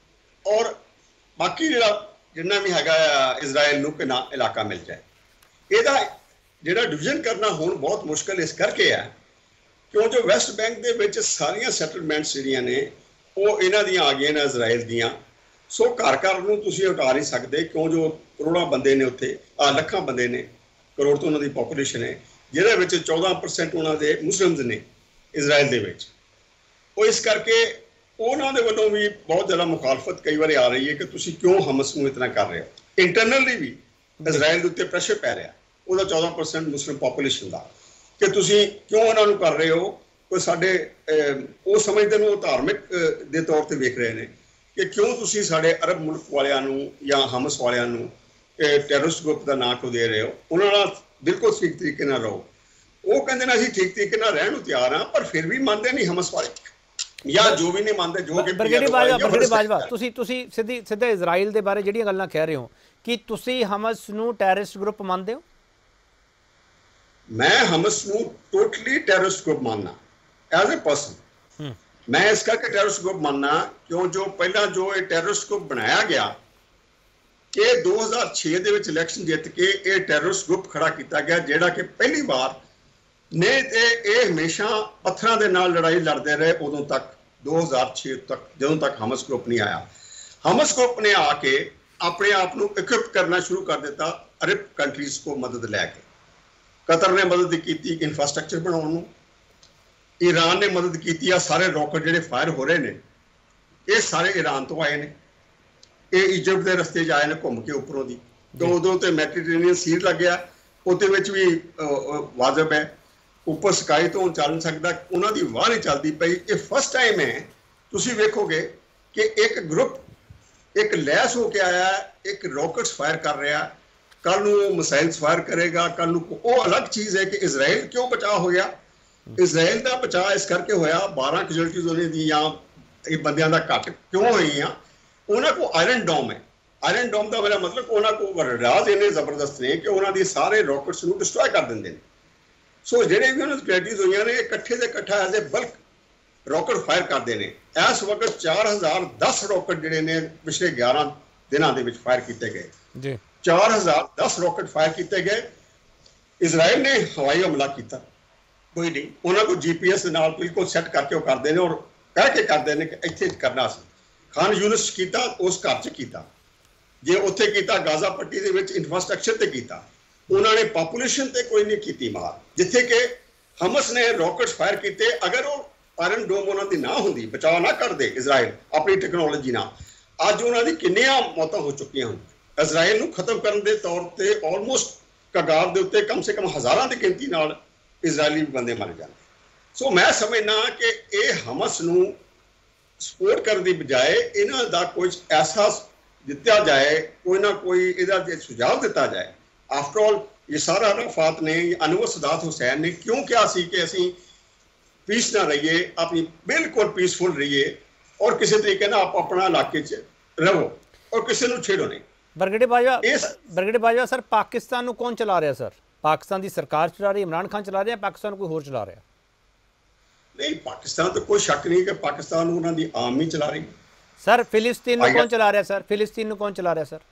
ਔਰ ਬਾਕੀ ਜਿਹੜਾ ਜਿੰਨਾ ਵੀ ਹੈਗਾ ਇਜ਼ਰਾਈਲ ਨੂੰ ਕਿੰਨਾ ਇਲਾਕਾ ਮਿਲ ਜਾਏ। ਇਹਦਾ ਜਿਹੜਾ ਡਿਵੀਜ਼ਨ ਕਰਨਾ ਹੁਣ ਬਹੁਤ ਮੁਸ਼ਕਲ ਇਸ ਕਰਕੇ ਹੈ ਕਿਉਂ ਜੋ ਵੈਸਟ ਬੈਂਕ ਦੇ ਵਿੱਚ ਸਾਰੀਆਂ ਸੈਟਲਮੈਂਟਸ ਜਿਹੜੀਆਂ ਨੇ ਉਹ ਇਹਨਾਂ ਦੀਆਂ ਆ ਗਈਆਂ ਨੇ ਇਜ਼ਰਾਈਲ ਦੀਆਂ। ਸੋ ਘਰ ਘਰ ਨੂੰ ਤੁਸੀਂ ਹਟਾ ਨਹੀਂ ਸਕਦੇ ਕਿਉਂ ਜੋ ਕਰੋੜਾਂ ਬੰਦੇ ਨੇ ਉੱਥੇ, ਆ ਲੱਖਾਂ ਬੰਦੇ ਨੇ, ਕਰੋੜ ਤੋਂ ਉਹਨਾਂ ਦੀ ਪੋਪੂਲੇਸ਼ਨ ਹੈ, ਜਿਹਦੇ ਵਿੱਚ ਚੌਦਾਂ ਪਰਸੈਂਟ ਉਹਨਾਂ ਦੇ ਮੁਸਲਿਮਸ ਨੇ ਇਜ਼ਰਾਈਲ ਦੇ ਵਿੱਚ। ਉਹ ਇਸ ਕਰਕੇ ਉਹਨਾਂ ਦੇ ਵੱਲੋਂ ਵੀ ਬਹੁਤ ਜ਼ਿਆਦਾ ਮੁਖਾਲਫਤ ਕਈ ਵਾਰੀ ਆ ਰਹੀ ਹੈ ਕਿ ਤੁਸੀਂ ਕਿਉਂ ਹਮਸ ਨੂੰ ਇਤਨਾ ਕਰ ਰਹੇ ਹੋ। ਇੰਟਰਨਲੀ ਵੀ ਇਜ਼ਰਾਈਲ ਦੇ ਉੱਤੇ ਪ੍ਰੈਸ਼ਰ ਪੈ ਰਿਹਾ ਉਹਦਾ ਚੌਦਾਂ ਪਰਸੈਂਟ ਮੁਸਲਿਮ ਪੋਪੂਲੇਸ਼ਨ ਦਾ, ਕਿ ਤੁਸੀਂ ਕਿਉਂ ਉਹਨਾਂ ਨੂੰ ਕਰ ਰਹੇ ਹੋ। ਕੋਈ ਸਾਡੇ ਉਹ ਸਮਝਦੇ ਨੇ, ਉਹ ਧਾਰਮਿਕ ਦੇ ਤੌਰ ਤੇ ਵੇਖ ਰਹੇ ਨੇ ਕਿ ਕਿਉਂ ਤੁਸੀਂ ਸਾਡੇ ਅਰਬ ਮੁਲਕ ਵਾਲਿਆਂ ਨੂੰ ਜਾਂ ਹਮਸ ਵਾਲਿਆਂ ਨੂੰ ਟੈਰਰਿਸਟ ਗਰੁੱਪ ਦਾ ਨਾਂ ਕਿਉਂ ਦੇ ਰਹੇ ਹੋ। ਉਹਨਾਂ ਨਾਲ ਬਿਲਕੁਲ ਠੀਕ ਤਰੀਕੇ ਨਾਲ ਰਹੋ। ਉਹ ਕਹਿੰਦੇ ਨੇ ਅਸੀਂ ਠੀਕ ਤਰੀਕੇ ਨਾਲ ਰਹਿਣ ਨੂੰ ਤਿਆਰ ਹਾਂ, ਪਰ ਫਿਰ ਵੀ ਮੰਨਦੇ ਨਹੀਂ ਹਮਸ ਵਾਲੇ, ਜਾਂ ਜੋ ਵੀ ਨਹੀਂ ਮੰਨਦੇ, ਜੋ ਕਿ ਬਰਗੇਡੀ ਬਾਜਵਾ ਬਰਗੇਡੀ ਬਾਜਵਾ ਤੁਸੀਂ ਤੁਸੀਂ ਸਿੱਧੀ ਸਿੱਧਾ ਇਜ਼ਰਾਈਲ ਦੇ ਬਾਰੇ ਜਿਹੜੀਆਂ ਗੱਲਾਂ ਕਹਿ ਰਹੇ ਹੋ, ਕਿ ਤੁਸੀਂ ਹਮਸ ਨੂੰ ਟੈਰਰਿਸਟ ਗਰੁੱਪ ਮੰਨਦੇ ਹੋ? ਮੈਂ ਹਮਸ ਨੂੰ ਟੋਟਲੀ ਟੈਰਰਿਸਟ ਗਰੁੱਪ ਮੰਨਣਾ ਐਜ਼ ਅ ਪਰਸਨ। ਮੈਂ ਇਸ ਕਰਕੇ ਟੈਰਰਿਸਟ ਗਰੁੱਪ ਮੰਨਣਾ ਕਿਉਂ ਜੋ ਪਹਿਲਾਂ ਜੋ ਇਹ ਟੈਰਰਿਸਟ ਗਰੁੱਪ ਬਣਾਇਆ ਗਿਆ, ਇਹ ਦੋ ਹਜ਼ਾਰ ਛੇ ਦੇ ਵਿੱਚ ਇਲੈਕਸ਼ਨ ਜਿੱਤ ਕੇ ਇਹ ਟੈਰਰਿਸਟ ਗਰੁੱਪ ਖੜਾ ਕੀਤਾ ਗਿਆ, ਜਿਹੜਾ ਕਿ ਪਹਿਲੀ ਵਾਰ ਨੇ ਤੇ ਇਹ ਹਮੇਸ਼ਾ ਪੱਥਰਾਂ ਦੇ ਨਾਲ ਲੜਾਈ ਲੜਦੇ ਰਹੇ ਉਦੋਂ ਤੱਕ, ਦੋ ਹਜ਼ਾਰ ਛੇ ਤੱਕ, ਜਦੋਂ ਤੱਕ ਹਮਸ ਗਰੁੱਪ ਨਹੀਂ ਆਇਆ। ਹਮਸ ਗਰੁੱਪ ਨੇ ਆ ਕੇ ਆਪਣੇ ਆਪ ਨੂੰ ਇਕਵਿਪ ਕਰਨਾ ਸ਼ੁਰੂ ਕਰ ਦਿੱਤਾ ਅਰਬ ਕੰਟਰੀਜ਼ ਕੋ ਮਦਦ ਲੈ ਕੇ। ਕਤਰ ਨੇ ਮਦਦ ਕੀਤੀ ਇਨਫਰਾਸਟ੍ਰਕਚਰ ਬਣਾਉਣ ਨੂੰ, ਈਰਾਨ ਨੇ ਮਦਦ ਕੀਤੀ ਆ ਸਾਰੇ ਰੌਕਟ ਜਿਹੜੇ ਫਾਇਰ ਹੋ ਰਹੇ ਨੇ ਇਹ ਸਾਰੇ ਈਰਾਨ ਤੋਂ ਆਏ ਨੇ, ਇਹ ਇਜਿਪਟ ਦੇ ਰਸਤੇ 'ਚ ਆਏ ਨੇ ਘੁੰਮ ਕੇ ਉੱਪਰੋਂ ਦੀ। ਤੇ ਉਦੋਂ ਤੇ ਮੈਡੀਟੇਰੀਅਨ ਸੀਰ ਲੱਗਿਆ, ਉਹਦੇ ਵਿੱਚ ਵੀ ਵਾਜਬ ਹੈ, ਉੱਪਰ ਸਕਾਈ ਤੋਂ ਚੱਲ ਨਹੀਂ ਸਕਦਾ, ਉਹਨਾਂ ਦੀ ਵਾਹ ਨਹੀਂ ਚੱਲਦੀ ਪਈ। ਇਹ ਫਸਟ ਟਾਈਮ ਹੈ ਤੁਸੀਂ ਵੇਖੋਗੇ ਕਿ ਇੱਕ ਗਰੁੱਪ ਇੱਕ ਲੈਸ ਹੋ ਕੇ ਆਇਆ, ਇੱਕ ਰੌਕਟਸ ਫਾਇਰ ਕਰ ਰਿਹਾ, ਕੱਲ ਨੂੰ ਉਹ ਮਿਸਾਈਲਸ ਫਾਇਰ ਕਰੇਗਾ, ਕੱਲ ਨੂੰ ਉਹ ਅਲੱਗ ਚੀਜ਼ ਹੈ। ਕਿ ਇਜ਼ਰਾਈਲ ਕਿਉਂ ਬਚਾਅ ਹੋਇਆ? ਇਜ਼ਰਾਈਲ ਦਾ ਬਚਾਅ ਇਸ ਕਰਕੇ ਹੋਇਆ, ਬਾਰਾਂ ਕੈਜੁਅਲਟੀਜ਼ ਉਹਨੇ ਦੀ ਜਾਂ ਇਹ ਬੰਦਿਆਂ ਦਾ ਘੱਟ ਕਿਉਂ ਹੋਈਆਂ? ਉਹਨਾਂ ਕੋਲ ਆਇਰਨ ਡੋਮ ਹੈ। ਆਇਰਨ ਡੋਮ ਦਾ ਮੇਰਾ ਮਤਲਬ ਉਹਨਾਂ ਕੋਲ ਰਾਜ ਇੰਨੇ ਜ਼ਬਰਦਸਤ ਨੇ ਕਿ ਉਹਨਾਂ ਦੀ ਸਾਰੇ ਰੌਕਟਸ ਨੂੰ ਡਿਸਟਰੋਏ ਕਰ ਦਿੰਦੇ ਨੇ। ਸੋ ਜਿਹੜੇ ਵੀ ਉਹਨਾਂ ਦੀ ਕ੍ਰੈਟੀਜ਼ ਹੋਈਆਂ ਨੇ ਇਕੱਠੇ ਦੇ ਇਕੱਠਾ as a bulk rocket fire ਕਰਦੇ ਨੇ। ਇਸ ਵਕਤ ਚਾਰ ਹਜ਼ਾਰ ਦਸ ਰੌਕਟ ਜਿਹੜੇ ਨੇ ਪਿਛਲੇ ਗਿਆਰਾਂ ਦਿਨਾਂ ਦੇ ਵਿੱਚ ਫਾਇਰ ਕੀਤੇ ਗਏ ਜੀ, ਚਾਰ ਹਜ਼ਾਰ ਦਸ ਰੌਕਟ ਫਾਇਰ ਕੀਤੇ ਗਏ। ਇਜ਼ਰਾਈਲ ਨੇ ਹਵਾਈ ਹਮਲਾ ਕੀਤਾ, ਕੋਈ ਨਹੀਂ, ਉਹਨਾਂ ਕੋਲ ਜੀ ਪੀ ਐਸ ਨਾਲ ਬਿਲਕੁਲ ਸੈੱਟ ਕਰਕੇ ਉਹ ਕਰਦੇ ਨੇ ਔਰ ਕਹਿ ਕੇ ਕਰਦੇ ਨੇ ਕਿ ਇੱਥੇ ਕਰਨਾ ਸੀ। ਖਾਨ ਯੂਨਸ ਕੀਤਾ, ਉਸ ਘਰ 'ਚ ਕੀਤਾ, ਜੇ ਉੱਥੇ ਕੀਤਾ ਗਾਜ਼ਾ ਪੱਟੀ ਦੇ ਵਿੱਚ ਇਨਫਰਾਸਟ੍ਰਕਚਰ ਤੇ ਕੀਤਾ। ਉਹਨਾਂ ਨੇ ਪਾਪੂਲੇਸ਼ਨ ਤੇ ਕੋਈ ਨਹੀਂ ਕੀਤੀ ਮਾਰ। ਜਿੱਥੇ ਕਿ ਹਮਸ ਨੇ ਰੌਕਟਸ ਫਾਇਰ ਕੀਤੇ, ਅਗਰ ਉਹ ਆਇਰਨ ਡੋਮ ਉਹਨਾਂ ਦੀ ਨਾ ਹੁੰਦੀ, ਬਚਾਅ ਨਾ ਕਰਦੇ ਇਜ਼ਰਾਈਲ ਆਪਣੀ ਟੈਕਨੋਲੋਜੀ ਨਾਲ, ਅੱਜ ਉਹਨਾਂ ਦੀ ਕਿੰਨੀਆਂ ਮੌਤਾਂ ਹੋ ਚੁੱਕੀਆਂ ਹਨ। ਇਜ਼ਰਾਈਲ ਨੂੰ ਖਤਮ ਕਰਨ ਦੇ ਤੌਰ ਤੇ ਆਲਮੋਸਟ ਕਗਾਰ ਦੇ ਉੱਤੇ ਕਮ ਸੇ ਕਮ ਹਜ਼ਾਰਾਂ ਦੀ ਗਿਣਤੀ ਨਾਲ ਇਜ਼ਰਾਈਲੀ ਬੰਦੇ ਮਰ ਜਾਂਦੇ। ਸੋ ਮੈਂ ਸਮਝਦਾ ਕਿ ਇਹ ਹਮਸ ਨੂੰ ਸਪੋਰਟ ਕਰਨ ਦੀ ਬਜਾਏ ਇਹਨਾਂ ਦਾ ਕੋਈ ਐਸਾ ਦਿੱਤਾ ਜਾਏ, ਕੋਈ ਨਾ ਕੋਈ ਇਹਦਾ ਸੁਝਾਅ ਦਿੱਤਾ ਜਾਏ। ਆਫਟਰ ਆਲ ਇਹ ਸਾਰਾ ਅਰਾਫਾਤ ਨੇ, ਅਨਵਰ ਸਦਾਤ ਹੁਸੈਨ ਨੇ ਕਿਉਂ ਕਿਹਾ ਸੀ ਕਿ ਅਸੀਂ ਪੀਸ ਨਾ ਰਹੀਏ, ਆਪਣੀ ਬਿਲਕੁਲ ਪੀਸਫੁਲ ਰਹੀਏ ਔਰ ਕਿਸੇ ਤਰੀਕੇ ਨਾਲ ਆਪ ਆਪਣਾ ਇਲਾਕੇ 'ਚ ਰਹੋ ਔਰ ਕਿਸੇ ਨੂੰ ਛੇੜੋ ਨਹੀਂ। Brigadier Bajwa brigadier Bajwa sir, Pakistan ਨੂੰ ਕੌਣ ਚਲਾ ਰਿਹਾ? ਸਰ ਪਾਕਿਸਤਾਨ ਦੀ ਸਰਕਾਰ ਚਲਾ ਰਹੀ, ਇਮਰਾਨ ਖਾਨ ਚਲਾ ਰਿਹਾ, ਪਾਕਿਸਤਾਨ ਕੋਈ ਹੋਰ ਚਲਾ ਰਿਹਾ? ਨਹੀਂ, ਪਾਕਿਸਤਾਨ ਤਾਂ ਕੋਈ ਸ਼ੱਕ ਨਹੀਂ ਕਿ ਪਾਕਿਸਤਾਨ ਨੂੰ ਉਹਨਾਂ ਦੀ ਆਮ ਹੀ ਚਲਾ ਰਹੀ। ਸਰ ਫਿਲਿਸਤੀਨ ਨੂੰ ਕੌਣ ਚਲਾ ਰਿਹਾ? ਸਰ ਫਿਲਿਸਤੀਨ ਨੂੰ ਕੌਣ ਚਲਾ ਰਿਹਾ? ਸਰ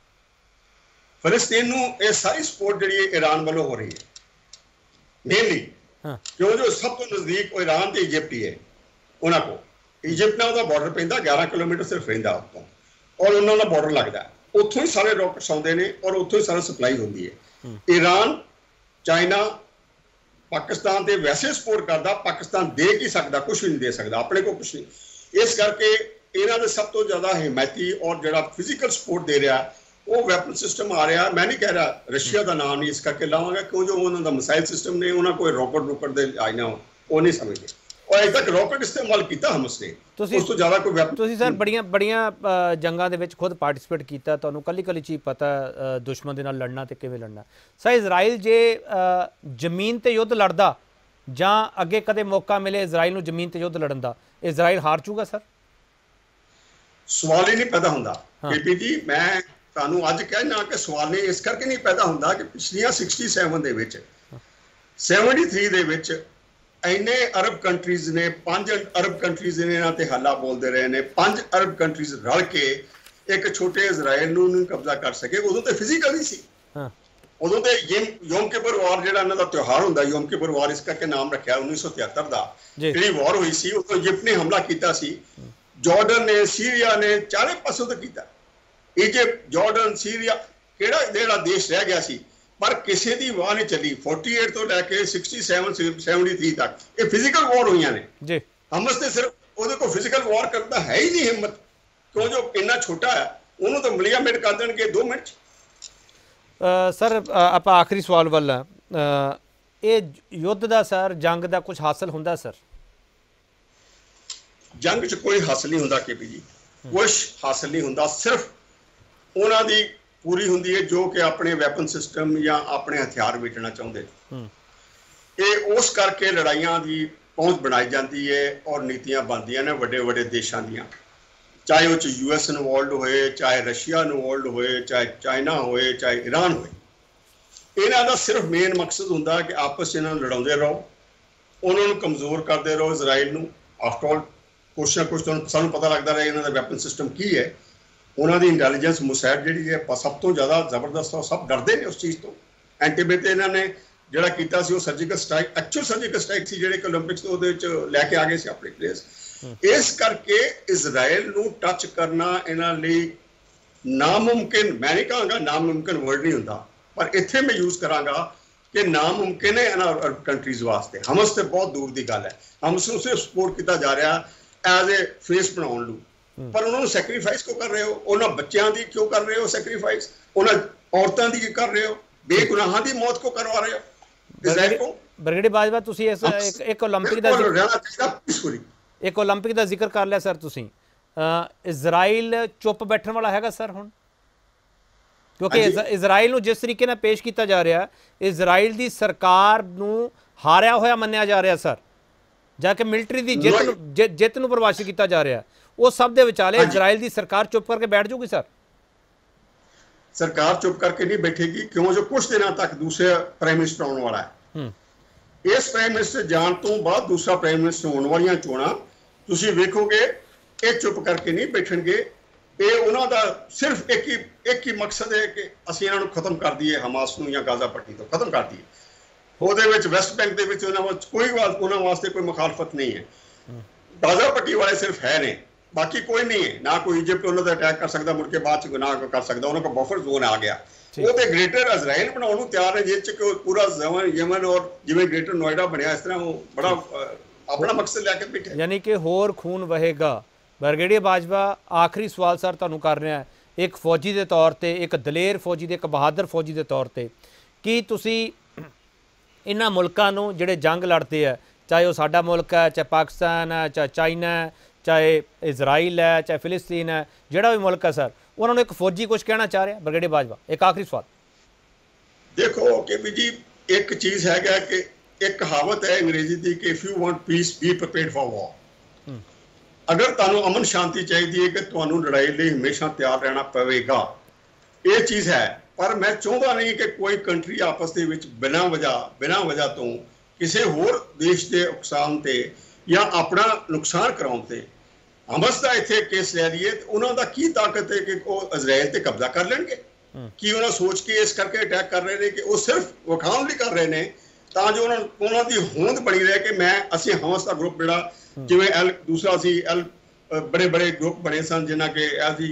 ਫਿਲਿਸਤੀਨ ਨੂੰ ਇਹ ਸਾਰੀ ਸਪੋਰਟ ਜਿਹੜੀ ਹੈ ਈਰਾਨ ਵੱਲੋਂ ਹੋ ਰਹੀ ਹੈ ਮੇਨਲੀ, ਕਿਉਂ ਜੋ ਸਭ ਤੋਂ ਨਜ਼ਦੀਕ ਉਹ ਈਰਾਨ ਤੇ ਇਜਿਪਟ ਹੀ ਹੈ। ਉਹਨਾਂ ਕੋਲ ਇਜਿਪਟ ਨਾਲ ਉਹਦਾ ਬਾਰਡਰ ਪੈਂਦਾ, ਗਿਆਰਾਂ ਕਿਲੋਮੀਟਰ ਸਿਰਫ ਰਹਿੰਦਾ ਉੱਤੋਂ, ਔਰ ਉਹਨਾਂ ਦਾ ਬਾਰਡਰ ਲੱਗਦਾ। ਉੱਥੋਂ ਹੀ ਸਾਰੇ ਰੌਕਟਸ ਆਉਂਦੇ ਨੇ ਔਰ ਉੱਥੋਂ ਹੀ ਸਾਰਾ ਸਪਲਾਈ ਹੁੰਦੀ ਹੈ। ਈਰਾਨ, ਚਾਈਨਾ ਪਾਕਿਸਤਾਨ ਦੇ ਵੈਸੇ ਸਪੋਰਟ ਕਰਦਾ, ਪਾਕਿਸਤਾਨ ਦੇ ਕੀ ਸਕਦਾ, ਕੁਝ ਵੀ ਨਹੀਂ ਦੇ ਸਕਦਾ, ਆਪਣੇ ਕੋਲ ਕੁਝ ਨਹੀਂ। ਇਸ ਕਰਕੇ ਇਹਨਾਂ ਦੇ ਸਭ ਤੋਂ ਜ਼ਿਆਦਾ ਹਿਮਾਇਤੀ ਔਰ ਜਿਹੜਾ ਫਿਜ਼ੀਕਲ ਸਪੋਰਟ ਦੇ ਰਿਹਾ ਉਹ ਵੈਪਨ ਸਿਸਟਮ ਆ ਰਿਹਾ। ਮੈਂ ਨਹੀਂ ਕਹਿ ਰਿਹਾ ਰਸ਼ੀਆ ਦਾ ਨਾਮ ਨਹੀਂ ਇਸ ਕਰਕੇ ਲਾਵਾਂਗਾ ਕਿਉਂ ਜੋ ਉਹਨਾਂ ਦਾ ਮਿਸਾਈਲ ਸਿਸਟਮ ਨੇ, ਉਹਨਾਂ ਕੋਈ ਰੌਕਟ ਰੁਕਟ ਦੇ ਆਈ ਨਾ ਉਹ ਨਹੀਂ ਸਮਝਦੇ ਔਰ ਅਜੇ ਤੱਕ ਰੌਕਟ ਇਸਤੇਮਾਲ ਕੀਤਾ ਹਮਸ ਨੇ, ਉਸ ਤੋਂ ਜ਼ਿਆਦਾ ਕੋਈ ਵੈਪਨ। ਤੁਸੀਂ ਸਰ ਬੜੀਆਂ ਬੜੀਆਂ ਜੰਗਾਂ ਦੇ ਵਿੱਚ ਖੁਦ ਪਾਰਟਿਸਿਪੇਟ ਕੀਤਾ, ਤੁਹਾਨੂੰ ਕੱਲੀ ਕੱਲੀ ਚੀਜ਼ ਪਤਾ ਦੁਸ਼ਮਣ ਦੇ ਨਾਲ ਲੜਨਾ ਤੇ ਕਿਵੇਂ ਲੜਨਾ। ਸਰ ਇਜ਼ਰਾਈਲ ਜੇ ਜ਼ਮੀਨ ਤੇ ਯੁੱਧ ਲੜਦਾ ਜਾਂ ਅੱਗੇ ਕਦੇ ਮੌਕਾ ਮਿਲੇ ਇਜ਼ਰਾਈਲ ਨੂੰ ਜ਼ਮੀਨ ਤੇ ਯੁੱਧ ਲੜਨ ਦਾ, ਇਜ਼ਰਾਈਲ ਹਾਰ ਚੂਗਾ ਸਰ? ਸਵਾਲ ਹੀ ਨਹੀਂ ਪੈਦਾ ਹੁੰਦਾ ਕੇਪੀ ਜੀ। ਮੈਂ ਤੁਹਾਨੂੰ ਅੱਜ ਕਹਿਣਾ ਕਿ ਸਵਾਲ ਨਹੀਂ ਇਸ ਕਰਕੇ ਨਹੀਂ ਪੈਦਾ ਹੁੰਦਾ ਕਿ ਪਿਛਲੀਆਂ ਸੜਸਠ ਦੇ ਵਿੱਚ तिहत्तर ਦੇ ਵਿੱਚ ਇੰਨੇ ਅਰਬ ਕੰਟਰੀਜ਼ ਨੇ, ਪੰਜ ਅਰਬ ਕੰਟਰੀਜ਼ ਨੇ ਇਹਨਾਂ ਤੇ ਹੱਲਾ ਬੋਲਦੇ ਰਹੇ ਨੇ, ਪੰਜ ਅਰਬ ਕੰਟਰੀਜ਼ ਰਲ ਕੇ ਇੱਕ ਛੋਟੇ ਇਜ਼ਰਾਈਲ ਨੂੰ ਨਹੀਂ ਕਬਜ਼ਾ ਕਰ ਸਕੇ। ਉਦੋਂ ਤੇ ਫਿਜ਼ੀਕਲੀ ਸੀ, ਉਦੋਂ ਤੇ ਯੋਮ ਕਿਪਰ ਵਾਰ ਜਿਹੜਾ ਇਹਨਾਂ ਦਾ ਤਿਉਹਾਰ ਹੁੰਦਾ, ਯੋਮ ਕਿਪਰ ਵਾਰ ਇਸ ਕਰਕੇ ਨਾਮ ਰੱਖਿਆ ਉੱਨੀ ਸੌ ਤਿਹੱਤਰ ਦਾ, ਜਿਹੜੀ ਵਾਰ ਹੋਈ ਸੀ ਉਦੋਂ ਇਜਿਪਟ ਨੇ ਹਮਲਾ ਕੀਤਾ ਸੀ, ਜਾਰਡਨ ਨੇ, ਸੀਰੀਆ ਨੇ, ਚਾਰੇ ਪਾਸੋਂ ਤੋਂ ਕੀਤਾ। ਇਜਿਪਟ, ਜਾਰਡਨ, ਸੀਰੀਆ ਕਿਹੜਾ ਜਿਹੜਾ ਦੇਸ਼ ਰਹਿ ਗਿਆ ਸੀ, ਪਰ ਕਿਸੇ ਦੀ ਵਾਰ ਨਹੀਂ ਚੱਲੀ। अड़तालीस ਤੋਂ ਲੈ ਕੇ ਸੜसठ तिहत्तर ਤੱਕ ਇਹ ਫਿਜ਼ੀਕਲ ਵਾਰ ਹੋਈਆਂ ਨੇ ਜੀ। ਹਮਸ ਤੇ ਸਿਰਫ ਉਹਦੇ ਕੋਲ ਫਿਜ਼ੀਕਲ ਵਾਰ ਕਰਨ ਦਾ ਹੈ ਹੀ ਨਹੀਂ ਹਿੰਮਤ, ਕਿਉਂ ਜੋ ਇੰਨਾ ਛੋਟਾ ਹੈ, ਉਹਨੂੰ ਤਾਂ ਮਲੀਆ ਮਿੰਟ ਕਰ ਦੇਣਗੇ ਦੋ ਮਿੰਟ। ਸਰ ਆਪਾਂ ਆਖਰੀ ਸਵਾਲ ਵੱਲ, ਇਹ ਯੁੱਧ ਦਾ ਸਰ, ਜੰਗ ਦਾ ਕੁਝ ਹਾਸਲ ਹੁੰਦਾ ਸਰ? ਜੰਗ 'ਚ ਕੋਈ ਹਾਸਲ ਨਹੀਂ ਹੁੰਦਾ ਕੇਪੀ ਜੀ, ਕੁਛ ਹਾਸਲ ਨਹੀਂ ਹੁੰਦਾ। ਸਿਰਫ ਉਹਨਾਂ ਦੀ ਪੂਰੀ ਹੁੰਦੀ ਹੈ ਜੋ ਕਿ ਆਪਣੇ ਵੈਪਨ ਸਿਸਟਮ ਜਾਂ ਆਪਣੇ ਹਥਿਆਰ ਵੇਚਣਾ ਚਾਹੁੰਦੇ ਨੇ। ਇਹ ਉਸ ਕਰਕੇ ਲੜਾਈਆਂ ਦੀ ਪਹੁੰਚ ਬਣਾਈ ਜਾਂਦੀ ਹੈ ਔਰ ਨੀਤੀਆਂ ਬਣਦੀਆਂ ਨੇ ਵੱਡੇ ਵੱਡੇ ਦੇਸ਼ਾਂ ਦੀਆਂ, ਚਾਹੇ ਉਹ 'ਚ ਯੂ ਐਸ ਇਨਵੋਲਡ ਹੋਏ, ਚਾਹੇ ਰਸ਼ੀਆ ਇਨਵੋਲਡ ਹੋਏ, ਚਾਹੇ ਚਾਈਨਾ ਹੋਏ, ਚਾਹੇ ਈਰਾਨ ਹੋਏ। ਇਹਨਾਂ ਦਾ ਸਿਰਫ ਮੇਨ ਮਕਸਦ ਹੁੰਦਾ ਕਿ ਆਪਸ 'ਚ ਇਹਨਾਂ ਨੂੰ ਲੜਾਉਂਦੇ ਰਹੋ, ਉਹਨਾਂ ਨੂੰ ਕਮਜ਼ੋਰ ਕਰਦੇ ਰਹੋ ਇਜ਼ਰਾਈਲ ਨੂੰ। ਆਫਟਰ ਆਲ ਕੁਛ ਨਾ ਕੁਛ ਤੁਹਾਨੂੰ ਸਾਨੂੰ ਪਤਾ ਲੱਗਦਾ ਰਿਹਾ ਇਹਨਾਂ ਦਾ ਵੈਪਨ ਸਿਸਟਮ ਕੀ ਹੈ। ਉਹਨਾਂ ਦੀ ਇੰਟੈਲੀਜੈਂਸ ਮੁਸੈਡ ਜਿਹੜੀ ਹੈ ਸਭ ਤੋਂ ਜ਼ਿਆਦਾ ਜ਼ਬਰਦਸਤ, ਉਹ ਸਭ ਡਰਦੇ ਨੇ ਉਸ ਚੀਜ਼ ਤੋਂ। ਐਂਟੀਬੇ ਤੇ ਇਹਨਾਂ ਨੇ ਜਿਹੜਾ ਕੀਤਾ ਸੀ ਉਹ surgical strike, actual surgical strike ਸੀ ਜਿਹੜੇ ਓਲੰਪਿਕਸ ਤੋਂ ਉਹਦੇ ਵਿੱਚ ਲੈ ਕੇ ਆ ਗਏ ਸੀ ਆਪਣੇ ਪਲੇਅਰਸ। ਇਸ ਕਰਕੇ ਇਜ਼ਰਾਈਲ ਨੂੰ ਟੱਚ ਕਰਨਾ ਇਹਨਾਂ ਲਈ ਨਾਮੁਮਕਿਨ, ਮੈਂ ਨਹੀਂ ਕਹਾਂਗਾ ਨਾਮੁਮਕਿਨ ਵਰਡ ਨਹੀਂ ਹੁੰਦਾ, ਪਰ ਇੱਥੇ ਮੈਂ ਯੂਜ਼ ਕਰਾਂਗਾ ਕਿ ਨਾਮੁਮਕਿਨ ਹੈ ਇਹਨਾਂ ਅਰਬ ਕੰਟਰੀਜ਼ ਵਾਸਤੇ। ਹਮਸ ਤੇ ਬਹੁਤ ਦੂਰ ਦੀ ਗੱਲ ਹੈ, ਹਮਸ ਨੂੰ ਸਿਰਫ ਸਪੋਰਟ ਕੀਤਾ ਜਾ ਰਿਹਾ ਐਜ਼ ਏ ਫੇਸ ਬਣਾਉਣ ਨੂੰ, ਪਰ ਉਹਨਾਂ ਨੂੰ ਸੈਕਰੀਫਾਈਸ ਕਿਉਂ ਕਰ ਰਹੇ ਹੋ? ਉਹਨਾਂ ਬੱਚਿਆਂ ਦੀ ਕਿਉਂ ਕਰ ਰਹੇ ਹੋ ਸੈਕਰੀਫਾਈਸ? ਉਹਨਾਂ ਔਰਤਾਂ ਦੀ ਕਿਉਂ ਕਰ ਰਹੇ ਹੋ? ਬੇਗੁਨਾਹਾਂ ਦੀ ਮੌਤ ਕਿਉਂ ਕਰਵਾ ਰਹੇ ਹੋ ਇਜ਼ਰਾਈਲ ਕੋ? ਬ੍ਰਿਗੇਡੀਅਰ ਬਾਜਵਾ, ਤੁਸੀਂ ਇਸ ਇੱਕ ਇੱਕ ਓਲੰਪਿਕ ਦਾ ਇੱਕ ਓਲੰਪਿਕ ਦਾ ਜ਼ਿਕਰ ਕਰ ਲਿਆ ਸਰ ਤੁਸੀਂ, ਇਜ਼ਰਾਈਲ ਚੁੱਪ ਬੈਠਣ ਵਾਲਾ ਹੈਗਾ ਸਰ ਹੁਣ? ਕਿਉਂਕਿ ਇਜ਼ਰਾਈਲ ਨੂੰ ਜਿਸ ਤਰੀਕੇ ਨਾਲ ਪੇਸ਼ ਕੀਤਾ ਜਾ ਰਿਹਾ, ਇਜ਼ਰਾਈਲ ਦੀ ਸਰਕਾਰ ਨੂੰ ਹਾਰਿਆ ਹੋਇਆ ਮੰਨਿਆ ਜਾ ਰਿਹਾ ਸਰ, ਜਾ ਕੇ ਮਿਲਟਰੀ ਦੀ ਜਿੱਤ ਨੂੰ ਜਿੱਤ ਨੂੰ ਪਰਿਭਾਸ਼ਿਤ ਕੀਤਾ ਜਾ ਰਿਹਾ। ਉਹ ਸਭ ਦੇ ਵਿਚਾਲੇ ਇਜ਼ਰਾਈਲ ਦੀ ਸਰਕਾਰ ਚੁੱਪ ਕਰਕੇ ਬੈਠ ਜਾਊਗੀ ਸਰ? ਸਰਕਾਰ ਚੁੱਪ ਕਰਕੇ ਨਹੀਂ ਬੈਠੇਗੀ, ਕਿਉਂ ਜੋ ਕੁਝ ਦਿਨਾਂ ਤੱਕ ਦੂਸਰਾ ਪ੍ਰਾਈਮ ਮਿਨਿਸਟਰ ਆਉਣ ਵਾਲਾ ਹੈ। ਇਸ ਪ੍ਰਾਈਮ ਮਿਨਿਸਟਰ ਜਾਣ ਤੋਂ ਬਾਅਦ ਦੂਸਰਾ ਪ੍ਰਾਈਮ ਮਿਨਿਸਟਰ ਹੋਣ ਵਾਲੀਆਂ ਚੋਣਾਂ ਤੁਸੀਂ ਵੇਖੋਗੇ ਇਹ ਚੁੱਪ ਕਰਕੇ ਨਹੀਂ ਬੈਠਣਗੇ। ਇਹ ਉਹਨਾਂ ਦਾ ਸਿਰਫ ਇੱਕ ਹੀ ਇੱਕ ਹੀ ਮਕਸਦ ਹੈ ਕਿ ਅਸੀਂ ਇਹਨਾਂ ਨੂੰ ਖਤਮ ਕਰ ਦਈਏ, ਹਮਾਸ ਨੂੰ ਜਾਂ ਗਾਜ਼ਾ ਪੱਟੀ ਤੋਂ ਖਤਮ ਕਰ ਦਈਏ। ਉਹਦੇ ਵਿੱਚ ਵੈਸਟ ਬੈਂਕ ਦੇ ਵਿੱਚ ਉਹਨਾਂ ਵਿੱਚ ਕੋਈ ਉਹਨਾਂ ਵਾਸਤੇ ਕੋਈ ਮੁਖਾਲਫਤ ਨਹੀਂ ਹੈ। ਗਾਜ਼ਾ ਪੱਟੀ ਵਾਲੇ ਸਿਰਫ ਹੈ ਨੇ, ਬਾਕੀ ਕੋਈ ਨਹੀਂ ਹੈ। ਨਾ ਕੋਈ ਇਜਿਪਟ ਉਹਨਾਂ ਦਾ ਅਟੈਕ ਕਰ ਸਕਦਾ, ਮੁੜ ਕੇ ਬਾਅਦ ਚ ਗੁਨਾਹ ਕਰ ਸਕਦਾ, ਉਹਨਾਂ ਕੋਲ ਬਫਰ ਜ਼ੋਨ ਆ ਗਿਆ। ਉਹ ਤੇ ਗ੍ਰੇਟਰ ਇਜ਼ਰਾਈਲ ਬਣਾਉਣ ਨੂੰ ਤਿਆਰ ਹੈ, ਜਿਸ ਚ ਕਿ ਪੂਰਾ ਯਮਨ ਔਰ ਜਿਵੇਂ ਗ੍ਰੇਟਰ ਨੋਇਡਾ ਬਣਿਆ ਇਸ ਤਰ੍ਹਾਂ ਉਹ ਬੜਾ ਆਪਣਾ ਮਕਸਦ ਲੈ ਕੇ ਬੈਠੇ, ਯਾਨੀ ਕਿ ਹੋਰ ਖੂਨ ਵਹੇਗਾ। ਬ੍ਰਿਗੇਡੀਅਰ ਬਾਜਵਾ, ਆਖਰੀ ਸਵਾਲ ਸਰ ਤੁਹਾਨੂੰ ਕਰ ਰਿਹਾ, ਇੱਕ ਫੌਜੀ ਦੇ ਤੌਰ ਤੇ, ਇੱਕ ਦਲੇਰ ਫੌਜੀ ਦੇ, ਇੱਕ ਬਹਾਦਰ ਫੌਜੀ ਦੇ ਤੌਰ ਤੇ, ਕੀ ਤੁਸੀਂ ਇਹਨਾਂ ਮੁਲਕਾਂ ਨੂੰ ਜਿਹੜੇ ਜੰਗ ਲੜਦੇ ਆ, ਚਾਹੇ ਉਹ ਸਾਡਾ ਮੁਲਕ ਹੈ, ਚਾਹੇ ਪਾਕਿਸਤਾਨ ਹੈ, ਚਾਹੇ ਚਾਈਨਾ ਹੈ, ਚਾਹੇ ਇਜ਼ਰਾਈਲ ਹੈ, ਚਾਹੇ ਫਿਲਿਸਤੀਨ ਹੈ, ਜਿਹੜਾ ਵੀ ਮੁਲਕ ਹੈ ਸਰ, ਉਹਨਾਂ ਨੂੰ ਇੱਕ ਫੌਜੀ ਕੁਝ ਕਹਿਣਾ ਚਾਹ ਰਿਹਾ? ਬ੍ਰਿਗੇਡੀਅਰ ਬਾਜਵਾ, ਇੱਕ ਆਖਰੀ ਸਵਾਲ। ਦੇਖੋ ਕਿ ਵੀ ਜੀ ਇੱਕ ਚੀਜ਼ ਹੈਗਾ ਕਿ ਇੱਕ ਕਹਾਵਤ ਹੈ ਅੰਗਰੇਜ਼ੀ ਦੀ ਕਿ if you want peace be prepared for war. ਅਗਰ ਤੁਹਾਨੂੰ ਅਮਨ ਸ਼ਾਂਤੀ ਚਾਹੀਦੀ ਹੈ ਕਿ ਤੁਹਾਨੂੰ ਲੜਾਈ ਲਈ ਹਮੇਸ਼ਾ ਤਿਆਰ ਰਹਿਣਾ ਪਵੇਗਾ, ਇਹ ਚੀਜ਼ ਹੈ। ਪਰ ਮੈਂ ਚਾਹੁੰਦਾ ਨਹੀਂ ਕਿ ਕੋਈ ਕੰਟਰੀ ਆਪਸ ਦੇ ਵਿੱਚ ਬਿਨਾਂ ਵਜ੍ਹਾ ਬਿਨਾਂ ਵਜ੍ਹਾ ਤੋਂ ਕਿਸੇ ਹੋਰ ਦੇਸ਼ ਦੇ ਨੁਕਸਾਨ ਤੇ ਜਾਂ ਆਪਣਾ ਨੁਕਸਾਨ ਕਰਾਉਣ ਤੇ ਹਮਸ ਦਾ ਇੱਥੇ ਕੇਸ ਲੈ ਲਈਏ। ਉਹਨਾਂ ਦਾ ਕੀ ਤਾਕਤ ਹੈ ਕਿ ਉਹ ਇਜ਼ਰਾਈਲ ਤੇ ਕਬਜ਼ਾ ਕਰ ਲੈਣਗੇ? ਕੀ ਉਹਨਾਂ ਸੋਚ ਕੇ ਇਸ ਕਰਕੇ ਅਟੈਕ ਕਰ ਰਹੇ ਨੇ ਕਿ ਉਹ ਸਿਰਫ ਵਿਖਾਉਣ ਲਈ ਕਰ ਰਹੇ ਨੇ ਤਾਂ ਜੋ ਉਹਨਾਂ ਉਹਨਾਂ ਦੀ ਹੋਂਦ ਬਣੀ ਰਹੇ ਕਿ ਮੈਂ ਅਸੀਂ ਹਮਸ ਦਾ ਗਰੁੱਪ ਜਿਹੜਾ ਜਿਵੇਂ ਐਲ ਦੂਸਰਾ ਸੀ ਐਲ ਬੜੇ ਬੜੇ ਗਰੁੱਪ ਬਣੇ ਸਨ ਜਿਨ੍ਹਾਂ ਕਿ ਅਸੀਂ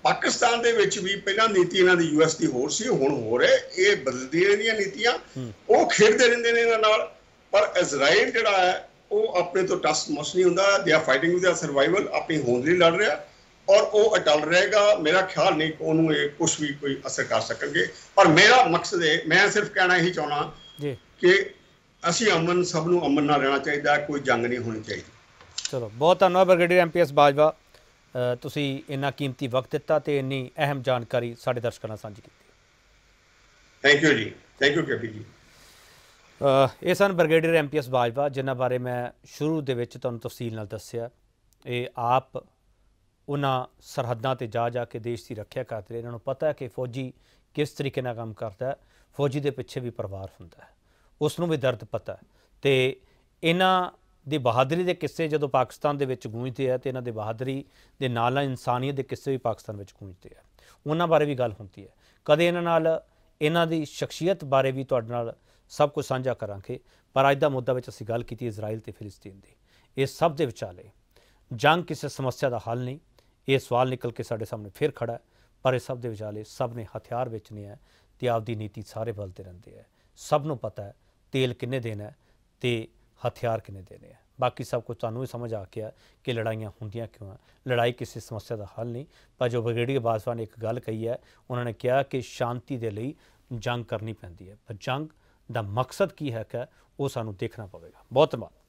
ਪਾਕਿਸਤਾਨ ਦੇ ਵਿੱਚ ਵੀ ਪਹਿਲਾਂ ਨੀਤੀ ਇਹਨਾਂ ਦੀ ਯੂਐਸ ਦੀ ਹੋਰ ਸੀ, ਹੁਣ ਹੋਰ ਹੈ। ਇਹ ਬਦਲਦੀਆਂ ਰਹਿੰਦੀਆਂ ਨੀਤੀਆਂ, ਉਹ ਖੇਡਦੇ ਰਹਿੰਦੇ ਨੇ ਇਹਨਾਂ ਨਾਲ। ਪਰ ਇਜ਼ਰਾਈਲ ਜਿਹੜਾ ਹੈ ਉਹ ਆਪਣੇ ਤੋਂ ਟਸ ਮਸ ਨਹੀਂ ਹੁੰਦਾ। They are fighting with their survival, ਆਪਣੀ ਹੋਂਦ ਲਈ ਲੜ ਰਿਹਾ ਔਰ ਉਹ ਅਟਲ ਰਹੇਗਾ। ਮੇਰਾ ਖਿਆਲ ਨਹੀਂ ਕਿ ਉਹਨੂੰ ਇਹ ਕੁਛ ਵੀ ਕੋਈ ਅਸਰ ਕਰ ਸਕਣਗੇ। ਪਰ ਮੇਰਾ ਮਕਸਦ ਹੈ, ਮੈਂ ਸਿਰਫ ਕਹਿਣਾ ਇਹੀ ਚਾਹੁੰਦਾ ਕਿ ਅਸੀਂ ਅਮਨ, ਸਭ ਨੂੰ ਅਮਨ ਨਾਲ ਰਹਿਣਾ ਚਾਹੀਦਾ, ਕੋਈ ਜੰਗ ਨਹੀਂ ਹੋਣੀ ਚਾਹੀਦੀ। ਚਲੋ, ਬਹੁਤ ਧੰਨਵਾਦ brigadier M P S Bajwa, ਤੁਸੀਂ ਇੰਨਾ ਕੀਮਤੀ ਵਕਤ ਦਿੱਤਾ ਤੇ ਇੰਨੀ ਅਹਿਮ ਜਾਣਕਾਰੀ ਸਾਡੇ ਦਰਸ਼ਕਾਂ ਨਾਲ ਸਾਂਝੀ ਕੀਤੀ। ਥੈਂਕ ਯੂ ਜੀ, ਥੈਂਕ ਯੂ ਕੇਪੀ ਜੀ। ਇਹ ਸਨ brigadier M P S Bajwa, ਜਿਨ੍ਹਾਂ ਬਾਰੇ ਮੈਂ ਸ਼ੁਰੂ ਦੇ ਵਿੱਚ ਤੁਹਾਨੂੰ ਤਫਸੀਲ ਨਾਲ ਦੱਸਿਆ। ਇਹ ਆਪ ਉਹਨਾਂ ਸਰਹੱਦਾਂ 'ਤੇ ਜਾ ਜਾ ਕੇ ਦੇਸ਼ ਦੀ ਰੱਖਿਆ ਕਰਦੇ ਰਹੇ। ਇਹਨਾਂ ਨੂੰ ਪਤਾ ਹੈ ਕਿ ਫੌਜੀ ਕਿਸ ਤਰੀਕੇ ਨਾਲ ਕੰਮ ਕਰਦਾ ਹੈ। ਫੌਜੀ ਦੇ ਪਿੱਛੇ ਵੀ ਪਰਿਵਾਰ ਹੁੰਦਾ ਹੈ, ਉਸ ਨੂੰ ਵੀ ਦਰਦ ਪਤਾ ਹੈ। ਅਤੇ ਇਹਨਾਂ ਦੀ ਬਹਾਦਰੀ ਦੇ ਕਿੱਸੇ ਜਦੋਂ ਪਾਕਿਸਤਾਨ ਦੇ ਵਿੱਚ ਗੂੰਜਦੇ ਆ, ਅਤੇ ਇਹਨਾਂ ਦੇ ਬਹਾਦਰੀ ਦੇ ਨਾਲ ਨਾਲ ਇਨਸਾਨੀਅਤ ਦੇ ਕਿੱਸੇ ਵੀ ਪਾਕਿਸਤਾਨ ਵਿੱਚ ਗੂੰਜਦੇ ਆ, ਉਹਨਾਂ ਬਾਰੇ ਵੀ ਗੱਲ ਹੁੰਦੀ ਹੈ। ਕਦੇ ਇਹਨਾਂ ਨਾਲ ਇਹਨਾਂ ਦੀ ਸ਼ਖਸੀਅਤ ਬਾਰੇ ਵੀ ਤੁਹਾਡੇ ਨਾਲ ਸਭ ਕੁਝ ਸਾਂਝਾ ਕਰਾਂਗੇ। ਪਰ ਅੱਜ ਦਾ ਮੁੱਦਾ ਵਿੱਚ ਅਸੀਂ ਗੱਲ ਕੀਤੀ ਇਜ਼ਰਾਈਲ ਅਤੇ ਫਿਲਿਸਤੀਨ ਦੀ। ਇਹ ਸਭ ਦੇ ਵਿਚਾਲੇ ਜੰਗ ਕਿਸੇ ਸਮੱਸਿਆ ਦਾ ਹੱਲ ਨਹੀਂ, ਇਹ ਸਵਾਲ ਨਿਕਲ ਕੇ ਸਾਡੇ ਸਾਹਮਣੇ ਫਿਰ ਖੜਾ ਹੈ। ਪਰ ਇਹ ਸਭ ਦੇ ਵਿਚਾਲੇ ਸਭ ਨੇ ਹਥਿਆਰ ਵੇਚਣੇ ਹੈ ਅਤੇ ਆਪਦੀ ਨੀਤੀ ਸਾਰੇ ਬਦਲਦੇ ਰਹਿੰਦੇ ਹੈ। ਸਭ ਨੂੰ ਪਤਾ ਹੈ ਤੇਲ ਕਿੰਨੇ ਦੇਣਾ ਅਤੇ ਹਥਿਆਰ ਕਿੰਨੇ ਦੇਣੇ ਹੈ। ਬਾਕੀ ਸਭ ਕੁਝ ਤੁਹਾਨੂੰ ਵੀ ਸਮਝ ਆ ਗਿਆ ਕਿ ਲੜਾਈਆਂ ਹੁੰਦੀਆਂ ਕਿਉਂ ਹੈ। ਲੜਾਈ ਕਿਸੇ ਸਮੱਸਿਆ ਦਾ ਹੱਲ ਨਹੀਂ। ਪਰ ਜੋ ਬ੍ਰਿਗੇਡੀਅਰ ਬਾਜਵਾ ਨੇ ਇੱਕ ਗੱਲ ਕਹੀ ਹੈ, ਉਹਨਾਂ ਨੇ ਕਿਹਾ ਕਿ ਸ਼ਾਂਤੀ ਦੇ ਲਈ ਜੰਗ ਕਰਨੀ ਪੈਂਦੀ ਹੈ। ਪਰ ਜੰਗ ਦਾ ਮਕਸਦ ਕੀ ਹੈ ਕਿ ਉਹ ਸਾਨੂੰ ਦੇਖਣਾ ਪਵੇਗਾ। ਬਹੁਤ ਧੰਨਵਾਦ।